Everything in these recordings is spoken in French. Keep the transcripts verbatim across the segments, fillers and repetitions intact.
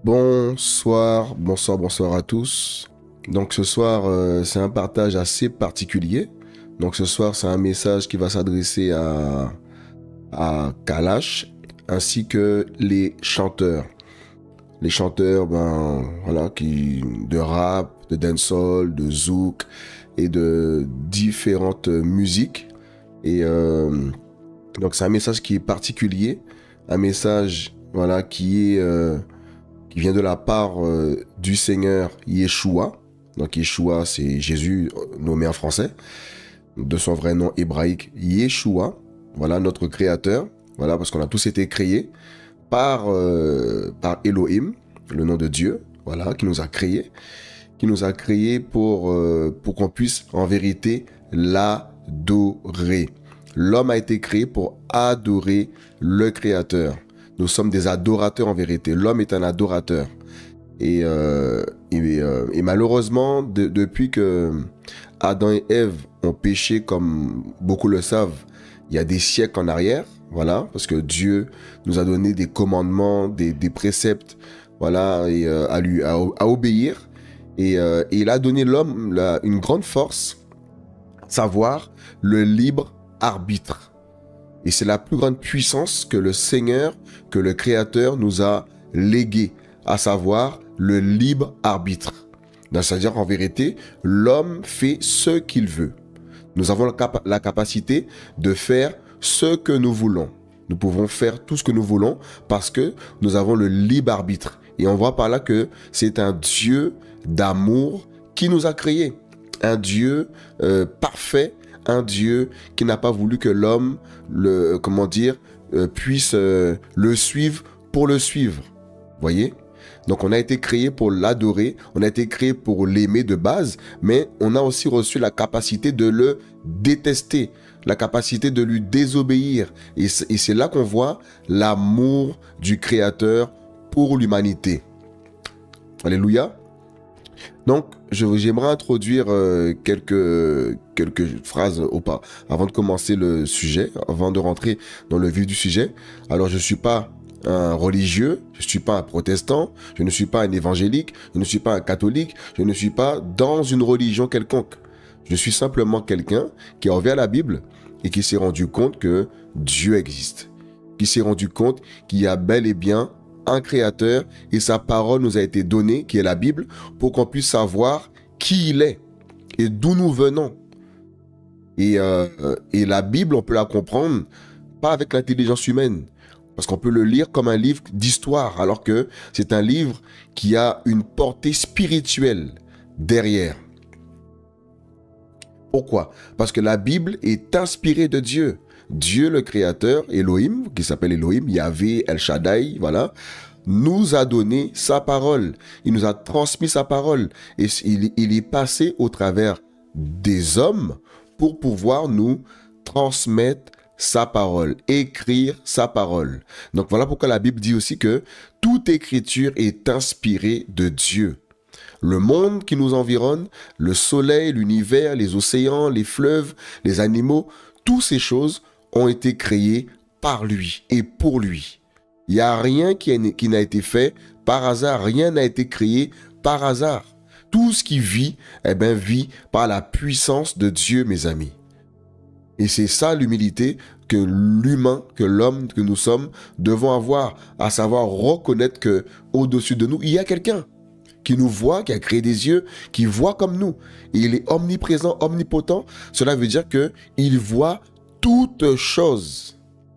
Bonsoir, bonsoir, bonsoir à tous. Donc ce soir, euh, c'est un partage assez particulier. Donc ce soir, c'est un message qui va s'adresser à, à Kalash, ainsi que les chanteurs. Les chanteurs, ben voilà, qui de rap, de dancehall, de zouk et de différentes musiques. Et euh, donc c'est un message qui est particulier, un message voilà qui est euh, qui vient de la part euh, du Seigneur Yeshua. Donc Yeshua, c'est Jésus nommé en français, de son vrai nom hébraïque Yeshua. Voilà notre Créateur. Voilà parce qu'on a tous été créés par euh, par Elohim, le nom de Dieu. Voilà qui nous a créés, qui nous a créés pour euh, pour qu'on puisse en vérité l'adorer. L'homme a été créé pour adorer le Créateur. Nous sommes des adorateurs en vérité. L'homme est un adorateur. Et, euh, et, euh, et malheureusement, de, depuis que Adam et Ève ont péché, comme beaucoup le savent, il y a des siècles en arrière, voilà, parce que Dieu nous a donné des commandements, des, des préceptes, voilà, et, euh, à lui à, à obéir. Et, euh, et il a donné l'homme la, une grande force, savoir le libre arbitre. Et c'est la plus grande puissance que le Seigneur, que le Créateur nous a légué, à savoir le libre arbitre. C'est-à-dire en vérité, l'homme fait ce qu'il veut. Nous avons la, capa- la capacité de faire ce que nous voulons. Nous pouvons faire tout ce que nous voulons parce que nous avons le libre arbitre. Et on voit par là que c'est un Dieu d'amour qui nous a créés. Un Dieu euh, parfait, un Dieu qui n'a pas voulu que l'homme, le, comment dire, euh, puisse euh, le suivre pour le suivre. Voyez ? Donc on a été créé pour l'adorer, on a été créé pour l'aimer de base, mais on a aussi reçu la capacité de le détester, la capacité de lui désobéir. Et c'est, et c'est là qu'on voit l'amour du Créateur pour l'humanité. Alléluia. Donc, je, j'aimerais introduire euh, quelques, quelques phrases au pas, avant de commencer le sujet, avant de rentrer dans le vif du sujet. Alors, je ne suis pas un religieux, je ne suis pas un protestant, je ne suis pas un évangélique, je ne suis pas un catholique, je ne suis pas dans une religion quelconque. Je suis simplement quelqu'un qui a ouvert la Bible et qui s'est rendu compte que Dieu existe, qui s'est rendu compte qu'il y a bel et bien un Créateur et sa parole nous a été donnée, qui est la Bible, pour qu'on puisse savoir qui il est et d'où nous venons. Et, euh, et la Bible, on peut la comprendre pas avec l'intelligence humaine, parce qu'on peut le lire comme un livre d'histoire, alors que c'est un livre qui a une portée spirituelle derrière. Pourquoi ? Parce que la Bible est inspirée de Dieu. Dieu le Créateur, Elohim, qui s'appelle Elohim, Yahvé, El Shaddai, voilà, nous a donné sa parole. Il nous a transmis sa parole. Et il, il est passé au travers des hommes pour pouvoir nous transmettre sa parole, écrire sa parole. Donc voilà pourquoi la Bible dit aussi que toute écriture est inspirée de Dieu. Le monde qui nous environne, le soleil, l'univers, les océans, les fleuves, les animaux, toutes ces choses ont été créés par lui et pour lui. Il n'y a rien qui, a, qui n'a été fait par hasard, rien n'a été créé par hasard. Tout ce qui vit, eh bien, vit par la puissance de Dieu, mes amis. Et c'est ça l'humilité que l'humain, que l'homme que nous sommes, devons avoir, à savoir reconnaître que au-dessus de nous, il y a quelqu'un qui nous voit, qui a créé des yeux, qui voit comme nous. Et il est omniprésent, omnipotent. Cela veut dire que il voit toutes choses.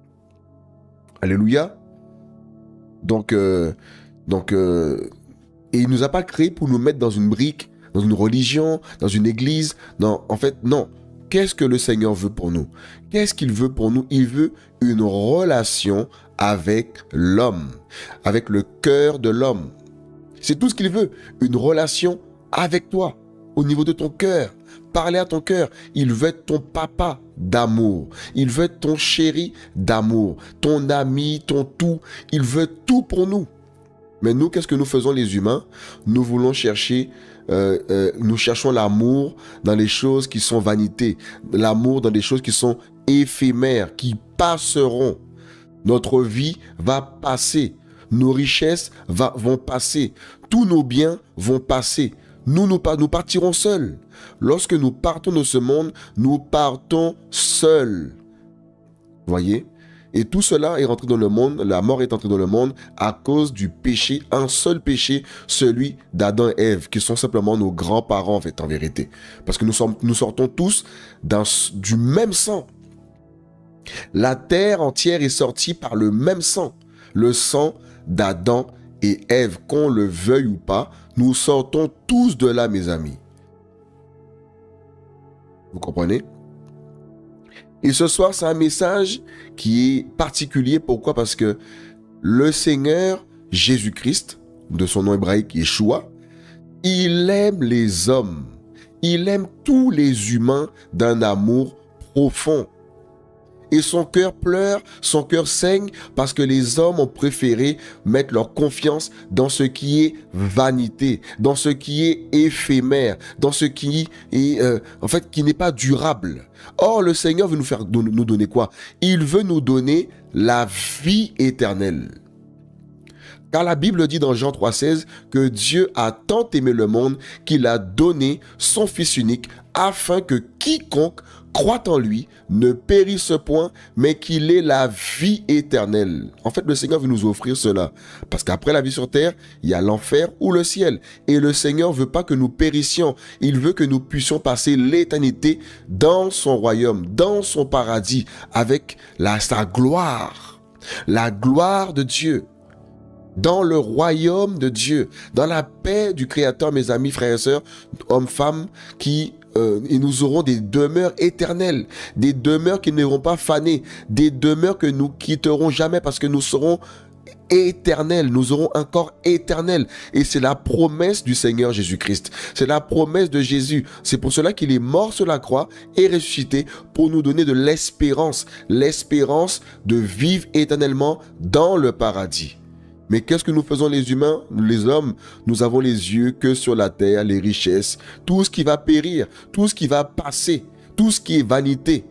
Alléluia. Donc, euh, donc euh, et il ne nous a pas créés pour nous mettre dans une brique, dans une religion, dans une église. Non, en fait, non. Qu'est-ce que le Seigneur veut pour nous ? Qu'est-ce qu'il veut pour nous ? Il veut une relation avec l'homme, avec le cœur de l'homme. C'est tout ce qu'il veut, une relation avec toi, au niveau de ton cœur. Parler à ton cœur. Il veut être ton papa d'amour. Il veut être ton chéri d'amour, ton ami, ton tout. Il veut tout pour nous. Mais nous, qu'est-ce que nous faisons les humains ? Nous voulons chercher, euh, euh, nous cherchons l'amour dans les choses qui sont vanité, l'amour dans des choses qui sont éphémères, qui passeront. Notre vie va passer. nos richesses va, vont passer, tous nos biens vont passer. Nous, nous, nous partirons seuls. Lorsque nous partons de ce monde, nous partons seuls. Voyez? Et tout cela est rentré dans le monde, la mort est entrée dans le monde à cause du péché, un seul péché, celui d'Adam et Ève, qui sont simplement nos grands-parents en fait, en vérité. Parce que nous, sommes, nous sortons tous du même sang. La terre entière est sortie par le même sang, le sang d'Adam et Ève, qu'on le veuille ou pas, nous sortons tous de là, mes amis. Vous comprenez? Et ce soir, c'est un message qui est particulier. Pourquoi? Parce que le Seigneur Jésus-Christ, de son nom hébraïque Yeshua, il aime les hommes. Il aime tous les humains d'un amour profond. Et son cœur pleure, son cœur saigne parce que les hommes ont préféré mettre leur confiance dans ce qui est vanité, dans ce qui est éphémère, dans ce qui est, euh, en fait, qui n'est pas durable. Or, le Seigneur veut nous faire, nous donner quoi? Il veut nous donner la vie éternelle. Car la Bible dit dans Jean trois seize que Dieu a tant aimé le monde qu'il a donné son Fils unique afin que quiconque croit en lui ne périsse point, mais qu'il ait la vie éternelle. En fait, le Seigneur veut nous offrir cela. Parce qu'après la vie sur terre, il y a l'enfer ou le ciel. Et le Seigneur ne veut pas que nous périssions. Il veut que nous puissions passer l'éternité dans son royaume, dans son paradis, avec la, sa gloire. La gloire de Dieu. Dans le royaume de Dieu, dans la paix du Créateur, mes amis, frères et sœurs, hommes, femmes, qui euh, et nous aurons des demeures éternelles, des demeures qui ne vont pas faner, des demeures que nous quitterons jamais parce que nous serons éternels, nous aurons un corps éternel. Et c'est la promesse du Seigneur Jésus-Christ. C'est la promesse de Jésus. C'est pour cela qu'il est mort sur la croix et ressuscité pour nous donner de l'espérance, l'espérance de vivre éternellement dans le paradis. Mais qu'est-ce que nous faisons les humains, les hommes? Nous avons les yeux que sur la terre, les richesses, tout ce qui va périr, tout ce qui va passer, tout ce qui est vanité.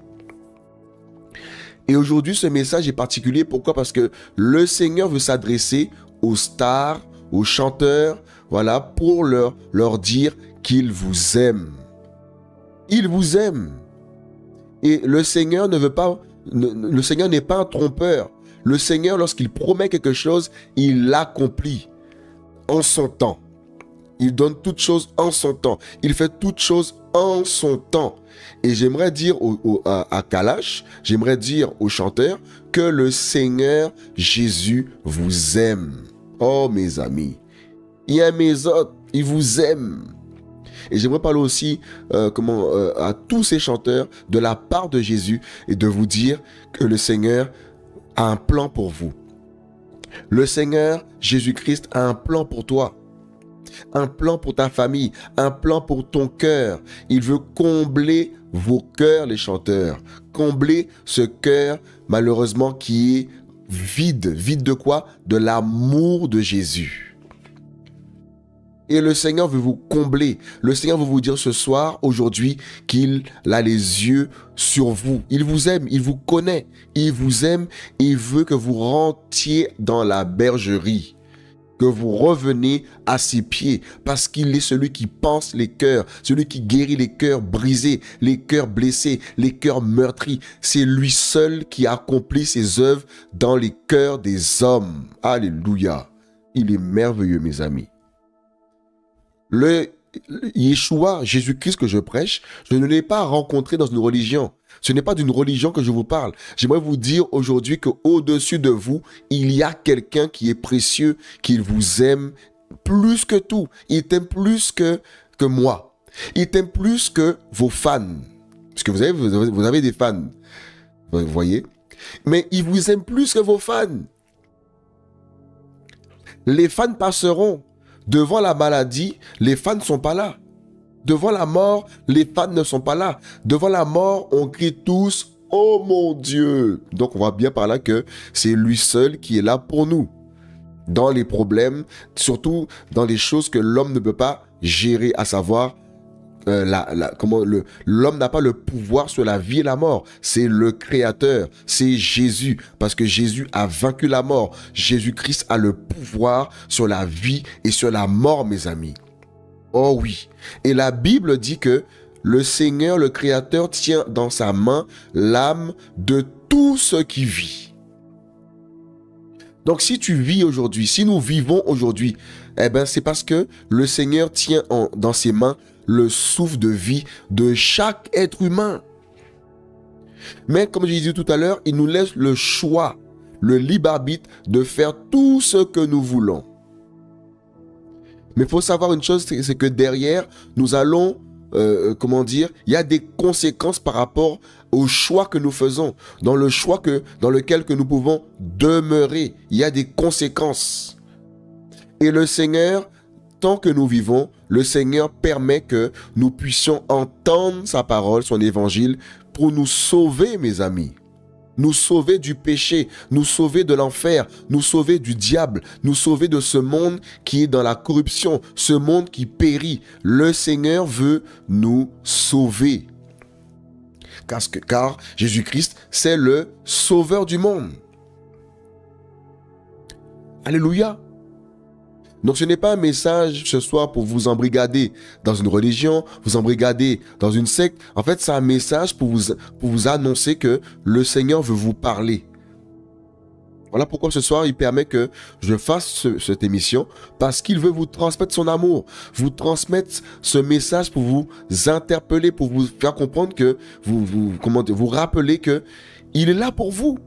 Et aujourd'hui, ce message est particulier. Pourquoi? Parce que le Seigneur veut s'adresser aux stars, aux chanteurs, voilà, pour leur, leur dire qu'il vous aime. Il vous aime. Et le Seigneur ne veut pas, le Seigneur n'est pas un trompeur. Le Seigneur, lorsqu'il promet quelque chose, il l'accomplit en son temps. Il donne toutes choses en son temps. Il fait toutes choses en son temps. Et j'aimerais dire au, au, à, à Kalash, j'aimerais dire aux chanteurs que le Seigneur Jésus vous aime. Oh mes amis, il aime les autres, il vous aime. Et j'aimerais parler aussi euh, comment, euh, à tous ces chanteurs de la part de Jésus et de vous dire que le Seigneur a un plan pour vous. Le Seigneur Jésus-Christ a un plan pour toi. Un plan pour ta famille, un plan pour ton cœur. Il veut combler vos cœurs, les chanteurs. Combler ce cœur, malheureusement, qui est vide. Vide de quoi? De l'amour de Jésus. Et le Seigneur veut vous combler. Le Seigneur veut vous dire ce soir, aujourd'hui, qu'il a les yeux sur vous. Il vous aime, il vous connaît. Il vous aime et il veut que vous rentriez dans la bergerie. Que vous revenez à ses pieds. Parce qu'il est celui qui pense les cœurs. Celui qui guérit les cœurs brisés, les cœurs blessés, les cœurs meurtris. C'est lui seul qui accomplit ses œuvres dans les cœurs des hommes. Alléluia. Il est merveilleux, mes amis. Le Yeshua, Jésus-Christ que je prêche, je ne l'ai pas rencontré dans une religion. Ce n'est pas d'une religion que je vous parle. J'aimerais vous dire aujourd'hui qu'au-dessus de vous, il y a quelqu'un qui est précieux, qui vous aime plus que tout. Il t'aime plus que, que moi. Il t'aime plus que vos fans. Parce que vous avez, vous avez, vous avez des fans. Vous voyez? Mais il vous aime plus que vos fans. Les fans passeront. Devant la maladie, les fans ne sont pas là. Devant la mort, les fans ne sont pas là. Devant la mort, on crie tous « Oh mon Dieu !» Donc on voit bien par là que c'est lui seul qui est là pour nous. Dans les problèmes, surtout dans les choses que l'homme ne peut pas gérer, à savoir euh, la, la, comment le l'homme n'a pas le pouvoir sur la vie et la mort. C'est le Créateur, c'est Jésus, parce que Jésus a vaincu la mort. Jésus-Christ a le pouvoir sur la vie et sur la mort, mes amis. Oh oui. Et la Bible dit que le Seigneur, le Créateur, tient dans sa main l'âme de tout ce qui vit. Donc si tu vis aujourd'hui, si nous vivons aujourd'hui, eh ben c'est parce que le Seigneur tient en, dans ses mains le souffle de vie de chaque être humain. Mais comme je disais tout à l'heure, il nous laisse le choix, le libre arbitre de faire tout ce que nous voulons. Mais il faut savoir une chose, c'est que derrière, nous allons, euh, comment dire, il y a des conséquences par rapport au choix que nous faisons, dans le choix que, dans lequel que nous pouvons demeurer. Il y a des conséquences. Et le Seigneur, tant que nous vivons, le Seigneur permet que nous puissions entendre sa parole, son évangile, pour nous sauver, mes amis. Nous sauver du péché, nous sauver de l'enfer, nous sauver du diable, nous sauver de ce monde qui est dans la corruption, ce monde qui périt. Le Seigneur veut nous sauver. Parce que, car Jésus-Christ, c'est le sauveur du monde. Alléluia. Donc ce n'est pas un message ce soir pour vous embrigader dans une religion, vous embrigader dans une secte. En fait, c'est un message pour vous, pour vous annoncer que le Seigneur veut vous parler. Voilà pourquoi ce soir, il permet que je fasse ce, cette émission, parce qu'il veut vous transmettre son amour, vous transmettre ce message pour vous interpeller, pour vous faire comprendre que, vous, vous, comment dire, vous rappeler que il est là pour vous.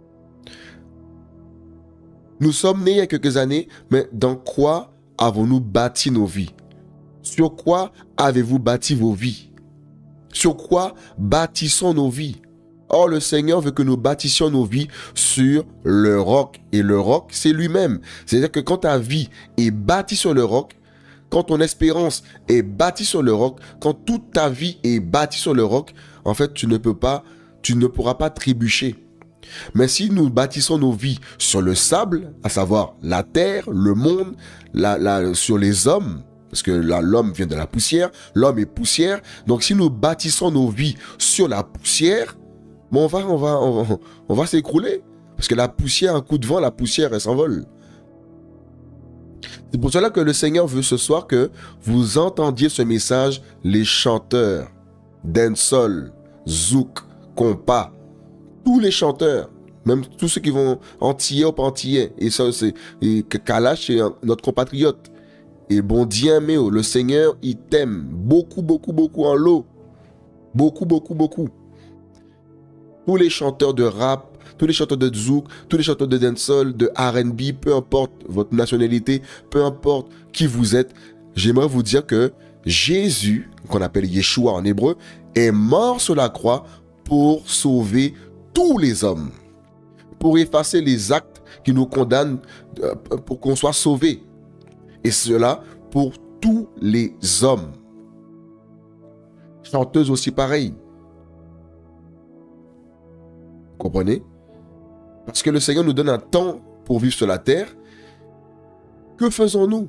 Nous sommes nés il y a quelques années, mais dans quoi avons-nous bâti nos vies? Sur quoi avez-vous bâti vos vies? Sur quoi bâtissons nos vies? Or, le Seigneur veut que nous bâtissions nos vies sur le roc. Et le roc, c'est lui-même. C'est-à-dire que quand ta vie est bâtie sur le roc, quand ton espérance est bâtie sur le roc, quand toute ta vie est bâtie sur le roc, en fait, tu ne peux pas, tu ne pourras pas trébucher. Mais si nous bâtissons nos vies sur le sable, à savoir la terre, le monde, la, la, sur les hommes, parce que l'homme vient de la poussière, l'homme est poussière, donc si nous bâtissons nos vies sur la poussière, bon, on va, on va, on va, on va s'écrouler. Parce que la poussière, un coup de vent, la poussière, elle s'envole. C'est pour cela que le Seigneur veut ce soir que vous entendiez ce message, les chanteurs, dancehall, zouk, compas, tous les chanteurs, même tous ceux qui vont antillais ou pas antillais, et ça c'est Kalash, c'est notre compatriote. Et bon Dieu, mais le Seigneur, il t'aime beaucoup, beaucoup, beaucoup en l'eau. Beaucoup, beaucoup, beaucoup. Tous les chanteurs de rap, tous les chanteurs de zouk, tous les chanteurs de dancehall, de R and B, peu importe votre nationalité, peu importe qui vous êtes, j'aimerais vous dire que Jésus, qu'on appelle Yeshua en hébreu, est mort sur la croix pour sauver tous les hommes, pour effacer les actes qui nous condamnent, pour qu'on soit sauvés. Et cela pour tous les hommes. Chanteuses aussi pareil. Vous comprenez? Parce que le Seigneur nous donne un temps pour vivre sur la terre. Que faisons-nous?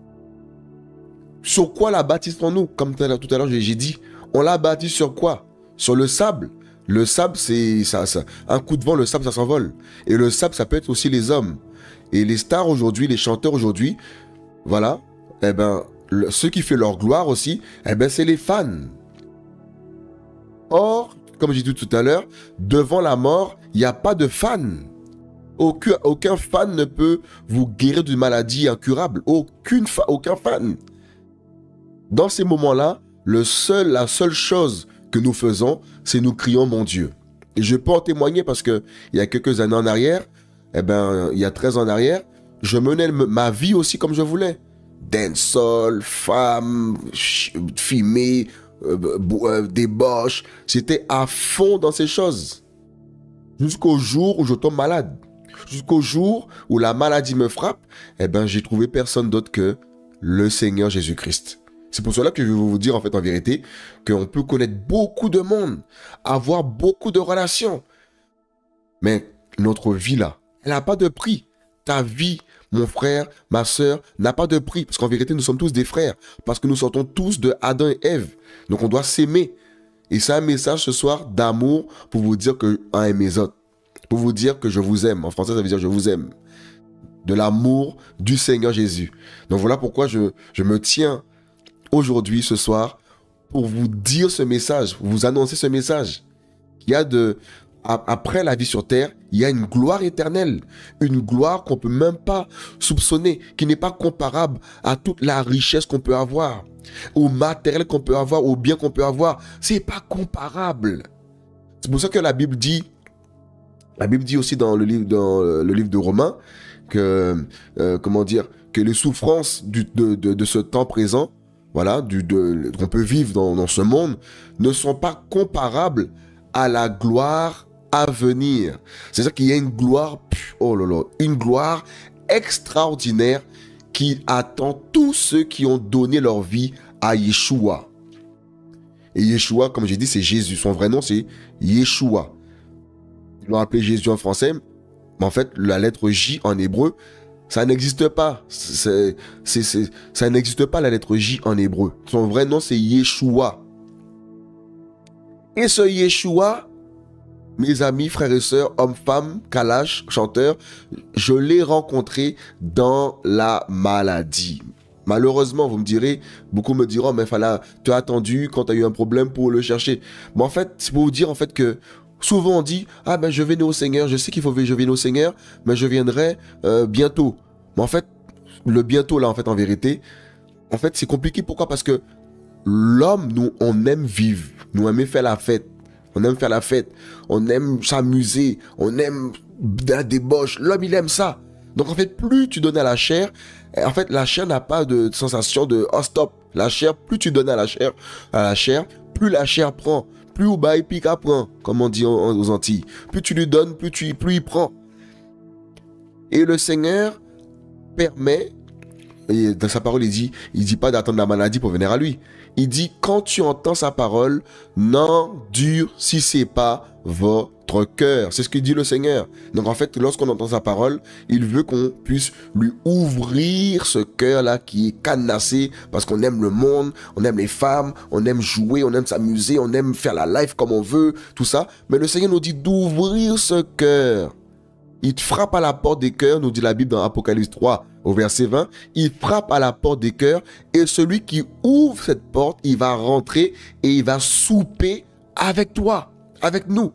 Sur quoi la bâtissons-nous? Comme tout à l'heure j'ai dit, on la bâtit sur quoi? Sur le sable. Le sable, c'est ça, ça. Un coup de vent, le sable, ça s'envole. Et le sable, ça peut être aussi les hommes. Et les stars aujourd'hui, les chanteurs aujourd'hui, voilà, eh ben, le, ce qui fait leur gloire aussi, eh ben, c'est les fans. Or, comme j'ai dit tout à l'heure, devant la mort, il n'y a pas de fan. Aucun, aucun fan ne peut vous guérir d'une maladie incurable. Aucune fa aucun fan. Dans ces moments-là, le seul, la seule chose que nous faisons, c'est nous crions mon Dieu. Et je peux en témoigner parce que il y a quelques années en arrière, eh ben, il y a treize ans en arrière, je menais ma vie aussi comme je voulais. Dancehall, femme, fumée, euh, euh, débauche. J'étais à fond dans ces choses. Jusqu'au jour où je tombe malade. Jusqu'au jour où la maladie me frappe, eh ben, j'ai trouvé personne d'autre que le Seigneur Jésus-Christ. C'est pour cela que je vais vous dire en fait en vérité qu'on peut connaître beaucoup de monde, avoir beaucoup de relations. Mais notre vie là, elle n'a pas de prix. Ta vie, mon frère, ma sœur, n'a pas de prix. Parce qu'en vérité, nous sommes tous des frères. Parce que nous sortons tous de Adam et Ève. Donc on doit s'aimer. Et c'est un message ce soir d'amour pour vous dire que un aime les autres. Pour vous dire que je vous aime. En français, ça veut dire je vous aime. De l'amour du Seigneur Jésus. Donc voilà pourquoi je, je me tiens aujourd'hui, ce soir, pour vous dire ce message, vous annoncer ce message. Il y a de... Après la vie sur terre, il y a une gloire éternelle. Une gloire qu'on ne peut même pas soupçonner, qui n'est pas comparable à toute la richesse qu'on peut avoir, au matériel qu'on peut avoir, au bien qu'on peut avoir. Ce n'est pas comparable. C'est pour ça que la Bible dit, la Bible dit aussi dans le livre, dans le livre de Romains, que, euh, comment dire, que les souffrances du, de, de, de ce temps présent, voilà, du, de, qu'on peut vivre dans, dans ce monde, ne sont pas comparables à la gloire à venir. C'est-à-dire qu'il y a une gloire, oh là là, une gloire extraordinaire qui attend tous ceux qui ont donné leur vie à Yeshua. Et Yeshua, comme j'ai dit, c'est Jésus. Son vrai nom, c'est Yeshua. Ils l'ont appelé Jésus en français, mais en fait, la lettre J en hébreu, ça n'existe pas. C'est, c'est, c'est, ça n'existe pas, la lettre J en hébreu. Son vrai nom, c'est Yeshua. Et ce Yeshua, mes amis, frères et sœurs, hommes, femmes, Kalash, chanteurs, je l'ai rencontré dans la maladie. Malheureusement, vous me direz, beaucoup me diront, mais fallait, tu as attendu quand tu as eu un problème pour le chercher. Mais en fait, c'est pour vous dire en fait que souvent on dit, ah ben je venais au Seigneur, je sais qu'il faut que je vienne au Seigneur, mais je viendrai euh, bientôt. Mais en fait, le bientôt là, en fait, en vérité, en fait, c'est compliqué. Pourquoi? Parce que l'homme, nous, on aime vivre, nous aimons faire la fête. On aime faire la fête, on aime s'amuser, on aime la débauche. L'homme, il aime ça. Donc, en fait, plus tu donnes à la chair, en fait, la chair n'a pas de sensation de « oh, stop ». La chair, plus tu donnes à la chair, à la chair, plus la chair prend. Plus au bas, il pique à prend, comme on dit aux Antilles. Plus tu lui donnes, plus, tu, plus il prend. Et le Seigneur permet, et dans sa parole, il dit, il dit pas d'attendre la maladie pour venir à lui. Il dit, quand tu entends sa parole, n'endurcissez pas votre cœur. C'est ce que dit le Seigneur. Donc en fait, lorsqu'on entend sa parole, il veut qu'on puisse lui ouvrir ce cœur-là qui est cadenassé parce qu'on aime le monde, on aime les femmes, on aime jouer, on aime s'amuser, on aime faire la life comme on veut, tout ça. Mais le Seigneur nous dit d'ouvrir ce cœur. Il frappe à la porte des cœurs, nous dit la Bible dans Apocalypse trois, au verset vingt. Il frappe à la porte des cœurs et celui qui ouvre cette porte, il va rentrer et il va souper avec toi, avec nous.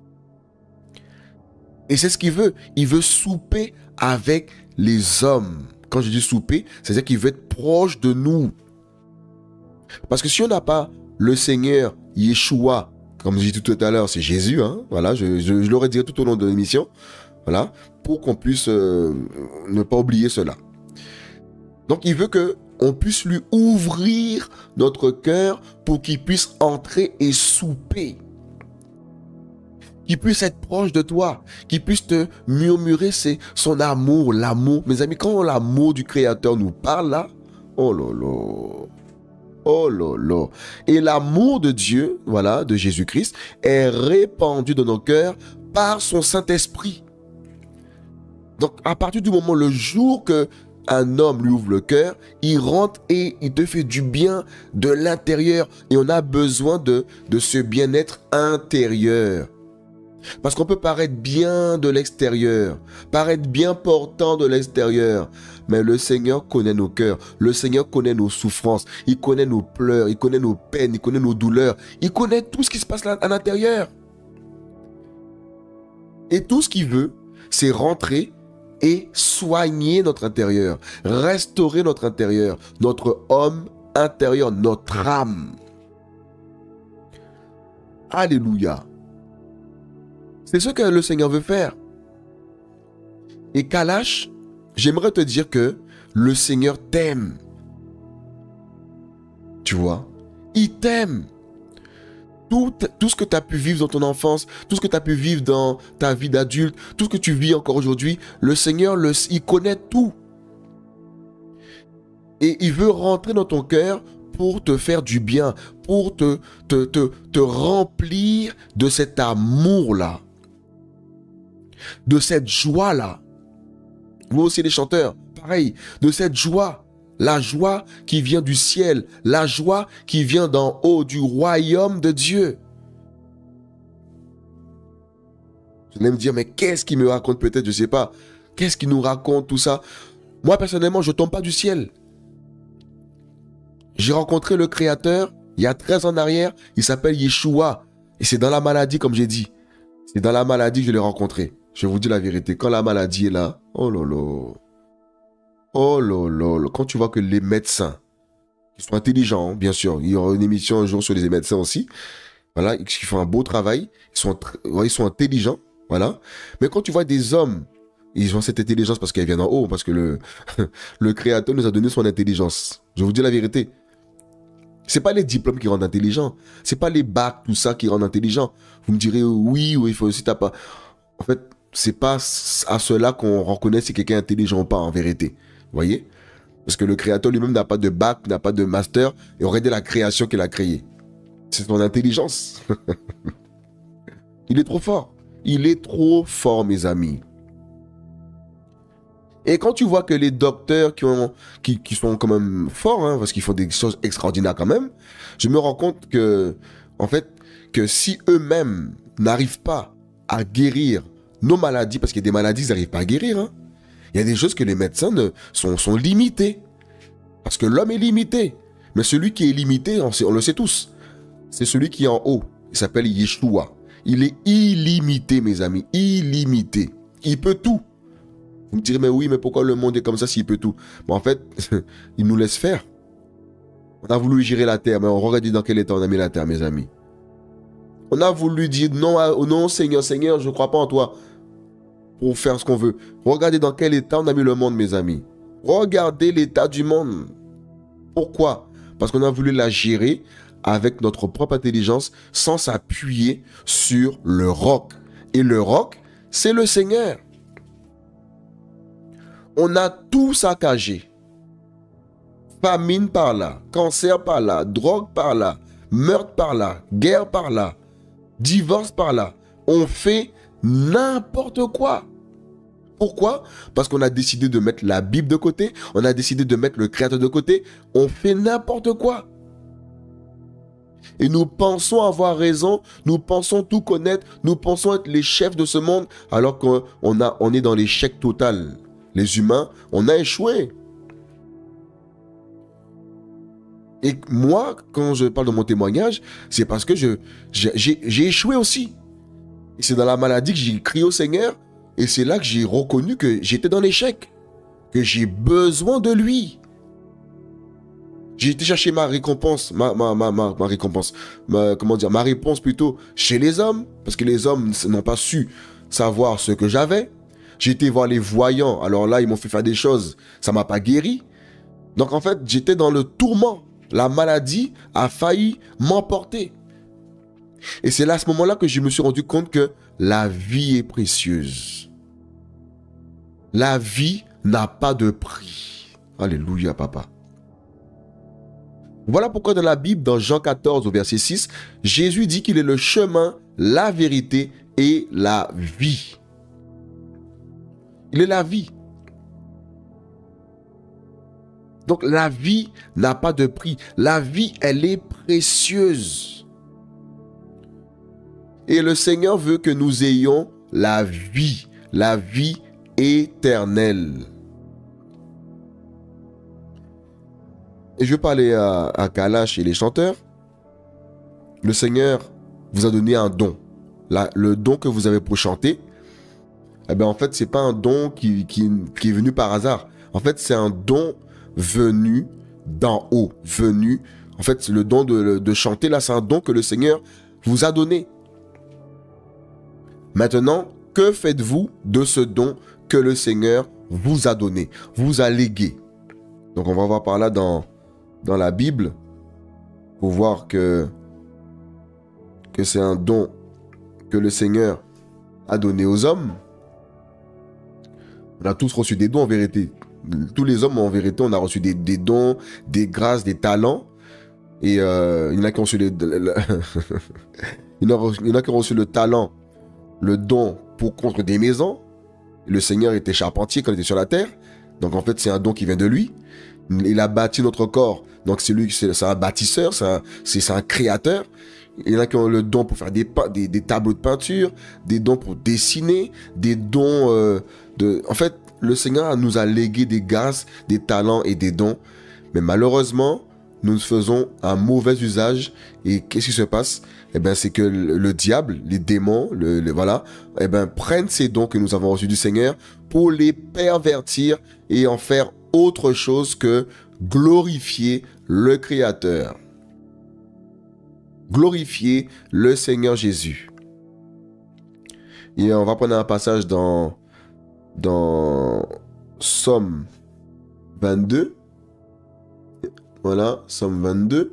Et c'est ce qu'il veut. Il veut souper avec les hommes. Quand je dis souper, c'est-à-dire qu'il veut être proche de nous. Parce que si on n'a pas le Seigneur, Yeshua, comme je dis tout à l'heure, c'est Jésus, hein, voilà, je, je, je l'aurais dit tout au long de l'émission. Voilà, pour qu'on puisse euh, ne pas oublier cela. Donc, il veut que on puisse lui ouvrir notre cœur pour qu'il puisse entrer et souper. Qu'il puisse être proche de toi, qu'il puisse te murmurer c'est son amour, l'amour. Mes amis, quand l'amour du Créateur nous parle là, oh là là, oh là là. Et l'amour de Dieu, voilà, de Jésus-Christ, est répandu dans nos cœurs par son Saint-Esprit. Donc, à partir du moment, le jour que un homme lui ouvre le cœur, il rentre et il te fait du bien de l'intérieur. Et on a besoin de, de ce bien-être intérieur. Parce qu'on peut paraître bien de l'extérieur, paraître bien portant de l'extérieur. Mais le Seigneur connaît nos cœurs. Le Seigneur connaît nos souffrances. Il connaît nos pleurs. Il connaît nos peines. Il connaît nos douleurs. Il connaît tout ce qui se passe là, à l'intérieur. Et tout ce qu'il veut, c'est rentrer et soigner notre intérieur, restaurer notre intérieur, notre homme intérieur, notre âme. Alléluia. C'est ce que le Seigneur veut faire. Et Kalash, j'aimerais te dire que le Seigneur t'aime. Tu vois, il t'aime. Tout, tout ce que tu as pu vivre dans ton enfance, tout ce que tu as pu vivre dans ta vie d'adulte, tout ce que tu vis encore aujourd'hui, le Seigneur, le, il connaît tout. Et il veut rentrer dans ton cœur pour te faire du bien, pour te, te, te, te remplir de cet amour-là, de cette joie-là. Vous aussi les chanteurs, pareil, de cette joie. La joie qui vient du ciel, la joie qui vient d'en haut, du royaume de Dieu. Vous allez me dire, mais qu'est-ce qu'il me raconte peut-être, je ne sais pas. Qu'est-ce qu'il nous raconte tout ça? Moi, personnellement, je ne tombe pas du ciel. J'ai rencontré le Créateur il y a treize ans en arrière. Il s'appelle Yeshua. Et c'est dans la maladie, comme j'ai dit. C'est dans la maladie que je l'ai rencontré. Je vous dis la vérité. Quand la maladie est là, oh lolo. Oh lolo. Quand tu vois que les médecins, qui sont intelligents, bien sûr. Il y aura une émission un jour sur les médecins aussi. Voilà, ils font un beau travail. Ils sont, ils sont intelligents. Voilà. Mais quand tu vois des hommes, ils ont cette intelligence parce qu'elle vient d'en haut, parce que le, le Créateur nous a donné son intelligence. Je vous dis la vérité. C'est pas les diplômes qui rendent intelligent. C'est pas les bacs, tout ça qui rendent intelligent. Vous me direz oui, oui, il faut aussi taper. En fait, c'est pas à cela qu'on reconnaît si quelqu'un est intelligent ou pas, en vérité. Vous voyez? Parce que le Créateur lui-même n'a pas de bac, n'a pas de master, et aurait de la création qu'il a créée. C'est son intelligence. Il est trop fort. Il est trop fort, mes amis. Et quand tu vois que les docteurs qui, ont, qui, qui sont quand même forts, hein, parce qu'ils font des choses extraordinaires quand même, je me rends compte que, en fait, que si eux-mêmes n'arrivent pas à guérir nos maladies, parce qu'il y a des maladies qu'ils n'arrivent pas à guérir, hein, il y a des choses que les médecins ne, sont, sont limités. Parce que l'homme est limité. Mais celui qui est limité, on, sait, on le sait tous, c'est celui qui est en haut. Il s'appelle Yeshua. Il est illimité, mes amis, illimité. Il peut tout. Vous me direz, mais oui, mais pourquoi le monde est comme ça s'il peut tout? Mais en fait, il nous laisse faire. On a voulu gérer la terre, mais on regarde dans quel état on a mis la terre, mes amis. On a voulu dire non, non, Seigneur, Seigneur, je ne crois pas en toi pour faire ce qu'on veut. Regardez dans quel état on a mis le monde, mes amis. Regardez l'état du monde. Pourquoi? Parce qu'on a voulu la gérer avec notre propre intelligence sans s'appuyer sur le roc. Et le roc, c'est le Seigneur. On a tout saccagé. Famine par là, cancer par là, drogue par là, meurtre par là, guerre par là, divorce par là. On fait n'importe quoi. Pourquoi? Parce qu'on a décidé de mettre la Bible de côté, on a décidé de mettre le Créateur de côté, on fait n'importe quoi. Et nous pensons avoir raison, nous pensons tout connaître, nous pensons être les chefs de ce monde, alors qu'on a, on est dans l'échec total. Les humains, on a échoué. Et moi, quand je parle de mon témoignage, c'est parce que je, j'ai échoué aussi. Et c'est dans la maladie que j'ai crié au Seigneur, et c'est là que j'ai reconnu que j'étais dans l'échec, que j'ai besoin de lui. J'ai été chercher ma récompense, ma, ma, ma, ma, ma récompense, ma, comment dire, ma réponse plutôt chez les hommes, parce que les hommes n'ont pas su savoir ce que j'avais. J'ai été voir les voyants, alors là, ils m'ont fait faire des choses, ça ne m'a pas guéri. Donc en fait, j'étais dans le tourment. La maladie a failli m'emporter. Et c'est là, à ce moment-là, que je me suis rendu compte que la vie est précieuse. La vie n'a pas de prix. Alléluia, papa. Voilà pourquoi dans la Bible, dans Jean quatorze, au verset six, Jésus dit qu'il est le chemin, la vérité et la vie. Il est la vie. Donc la vie n'a pas de prix. La vie, elle est précieuse. Et le Seigneur veut que nous ayons la vie, la vie éternelle. Et je vais parler à, à Kalash et les chanteurs. Le Seigneur vous a donné un don. La, le don que vous avez pour chanter, eh bien, en fait, ce n'est pas un don qui, qui, qui est venu par hasard. En fait, c'est un don venu d'en haut. Venu. En fait, le don de, de chanter, là, c'est un don que le Seigneur vous a donné. Maintenant, que faites-vous de ce don que le Seigneur vous a donné, vous a légué? Donc, on va voir par là dans, dans la Bible pour voir que, que c'est un don que le Seigneur a donné aux hommes. On a tous reçu des dons en vérité. Tous les hommes, en vérité, on a reçu des, des dons, des grâces, des talents. Et euh, il y en a qui ont reçu les, le, il y en a qui ont reçu le talent, le don pour construire des maisons. Le Seigneur était charpentier quand il était sur la terre. Donc en fait, c'est un don qui vient de lui. Il a bâti notre corps. Donc c'est lui, c'est un bâtisseur, c'est un, c'est un créateur. Il y en a qui ont le don pour faire des, des, des tableaux de peinture, des dons pour dessiner, des dons euh, de... En fait, le Seigneur nous a légué des grâces, des talents et des dons. Mais malheureusement, nous faisons un mauvais usage. Et qu'est-ce qui se passe? Eh ben, c'est que le, le diable, les démons, le, le, voilà, eh ben, prennent ces dons que nous avons reçus du Seigneur pour les pervertir et en faire autre chose que glorifier le Créateur. Glorifier le Seigneur Jésus. Et on va prendre un passage dans, dans Somme vingt-deux. Voilà, Somme vingt-deux.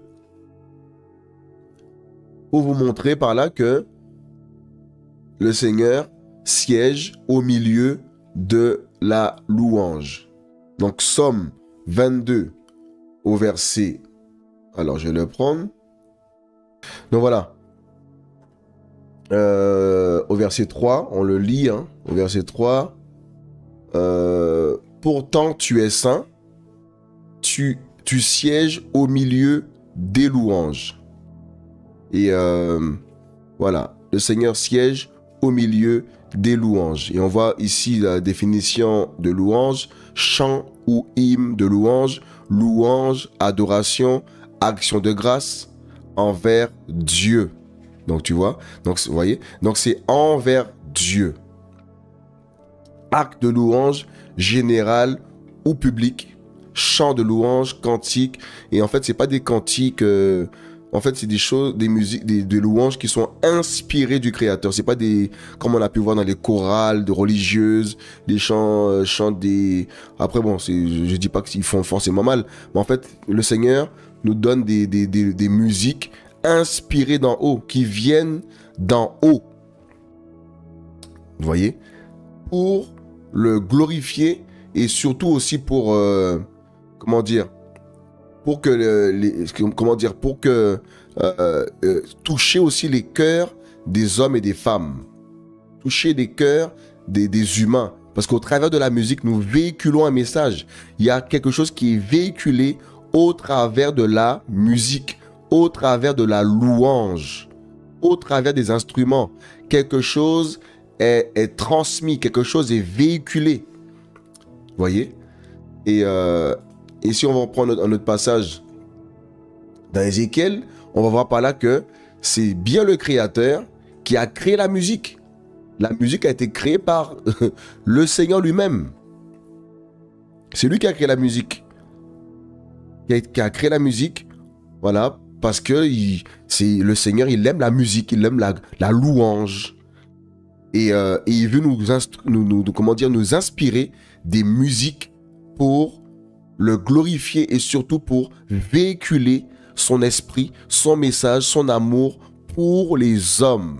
Pour vous montrer par là que le Seigneur siège au milieu de la louange. Donc, Somme vingt-deux au verset... Alors, je vais le prendre. Donc, voilà. Euh, au verset trois, on le lit. Hein, au verset trois. Euh, Pourtant, tu es saint. Tu, tu sièges au milieu des louanges. Et euh, voilà. Le Seigneur siège au milieu des louanges. Et on voit ici la définition de louange. Chant ou hymne de louange. Louange, adoration, action de grâce envers Dieu. Donc tu vois, donc vous voyez, donc c'est envers Dieu. Acte de louange général ou public, chant de louange, cantique. Et en fait, c'est pas des cantiques. Euh, en fait, c'est des choses, des musiques, des, des louanges qui sont inspirées du Créateur. C'est pas des, comme on a pu voir dans les chorales de religieuses, des chants, euh, chants des. Après bon, c'est, je, je dis pas qu'ils font forcément mal, mais en fait, le Seigneur nous donne des, des, des, des musiques inspirées d'en haut, qui viennent d'en haut. Vous voyez, pour le glorifier et surtout aussi pour euh, comment dire, pour que le, les, comment dire, pour que euh, euh, toucher aussi les cœurs des hommes et des femmes, toucher les cœurs des, des humains, parce qu'au travers de la musique, nous véhiculons un message. Il y a quelque chose qui est véhiculé au travers de la musique, au travers de la louange, au travers des instruments. Quelque chose est, est transmis, quelque chose est véhiculé. Vous voyez? Et, euh, et si on va prendre un autre passage dans Ézéchiel, on va voir par là que c'est bien le Créateur qui a créé la musique. La musique a été créée par le Seigneur lui-même. C'est lui qui a créé la musique. Qui a, qui a créé la musique, voilà, parce que il, c'est, le Seigneur, il aime la musique, il aime la, la louange. Et, euh, et il veut nous, nous, nous, comment dire, nous inspirer des musiques pour le glorifier et surtout pour véhiculer son esprit, son message, son amour pour les hommes.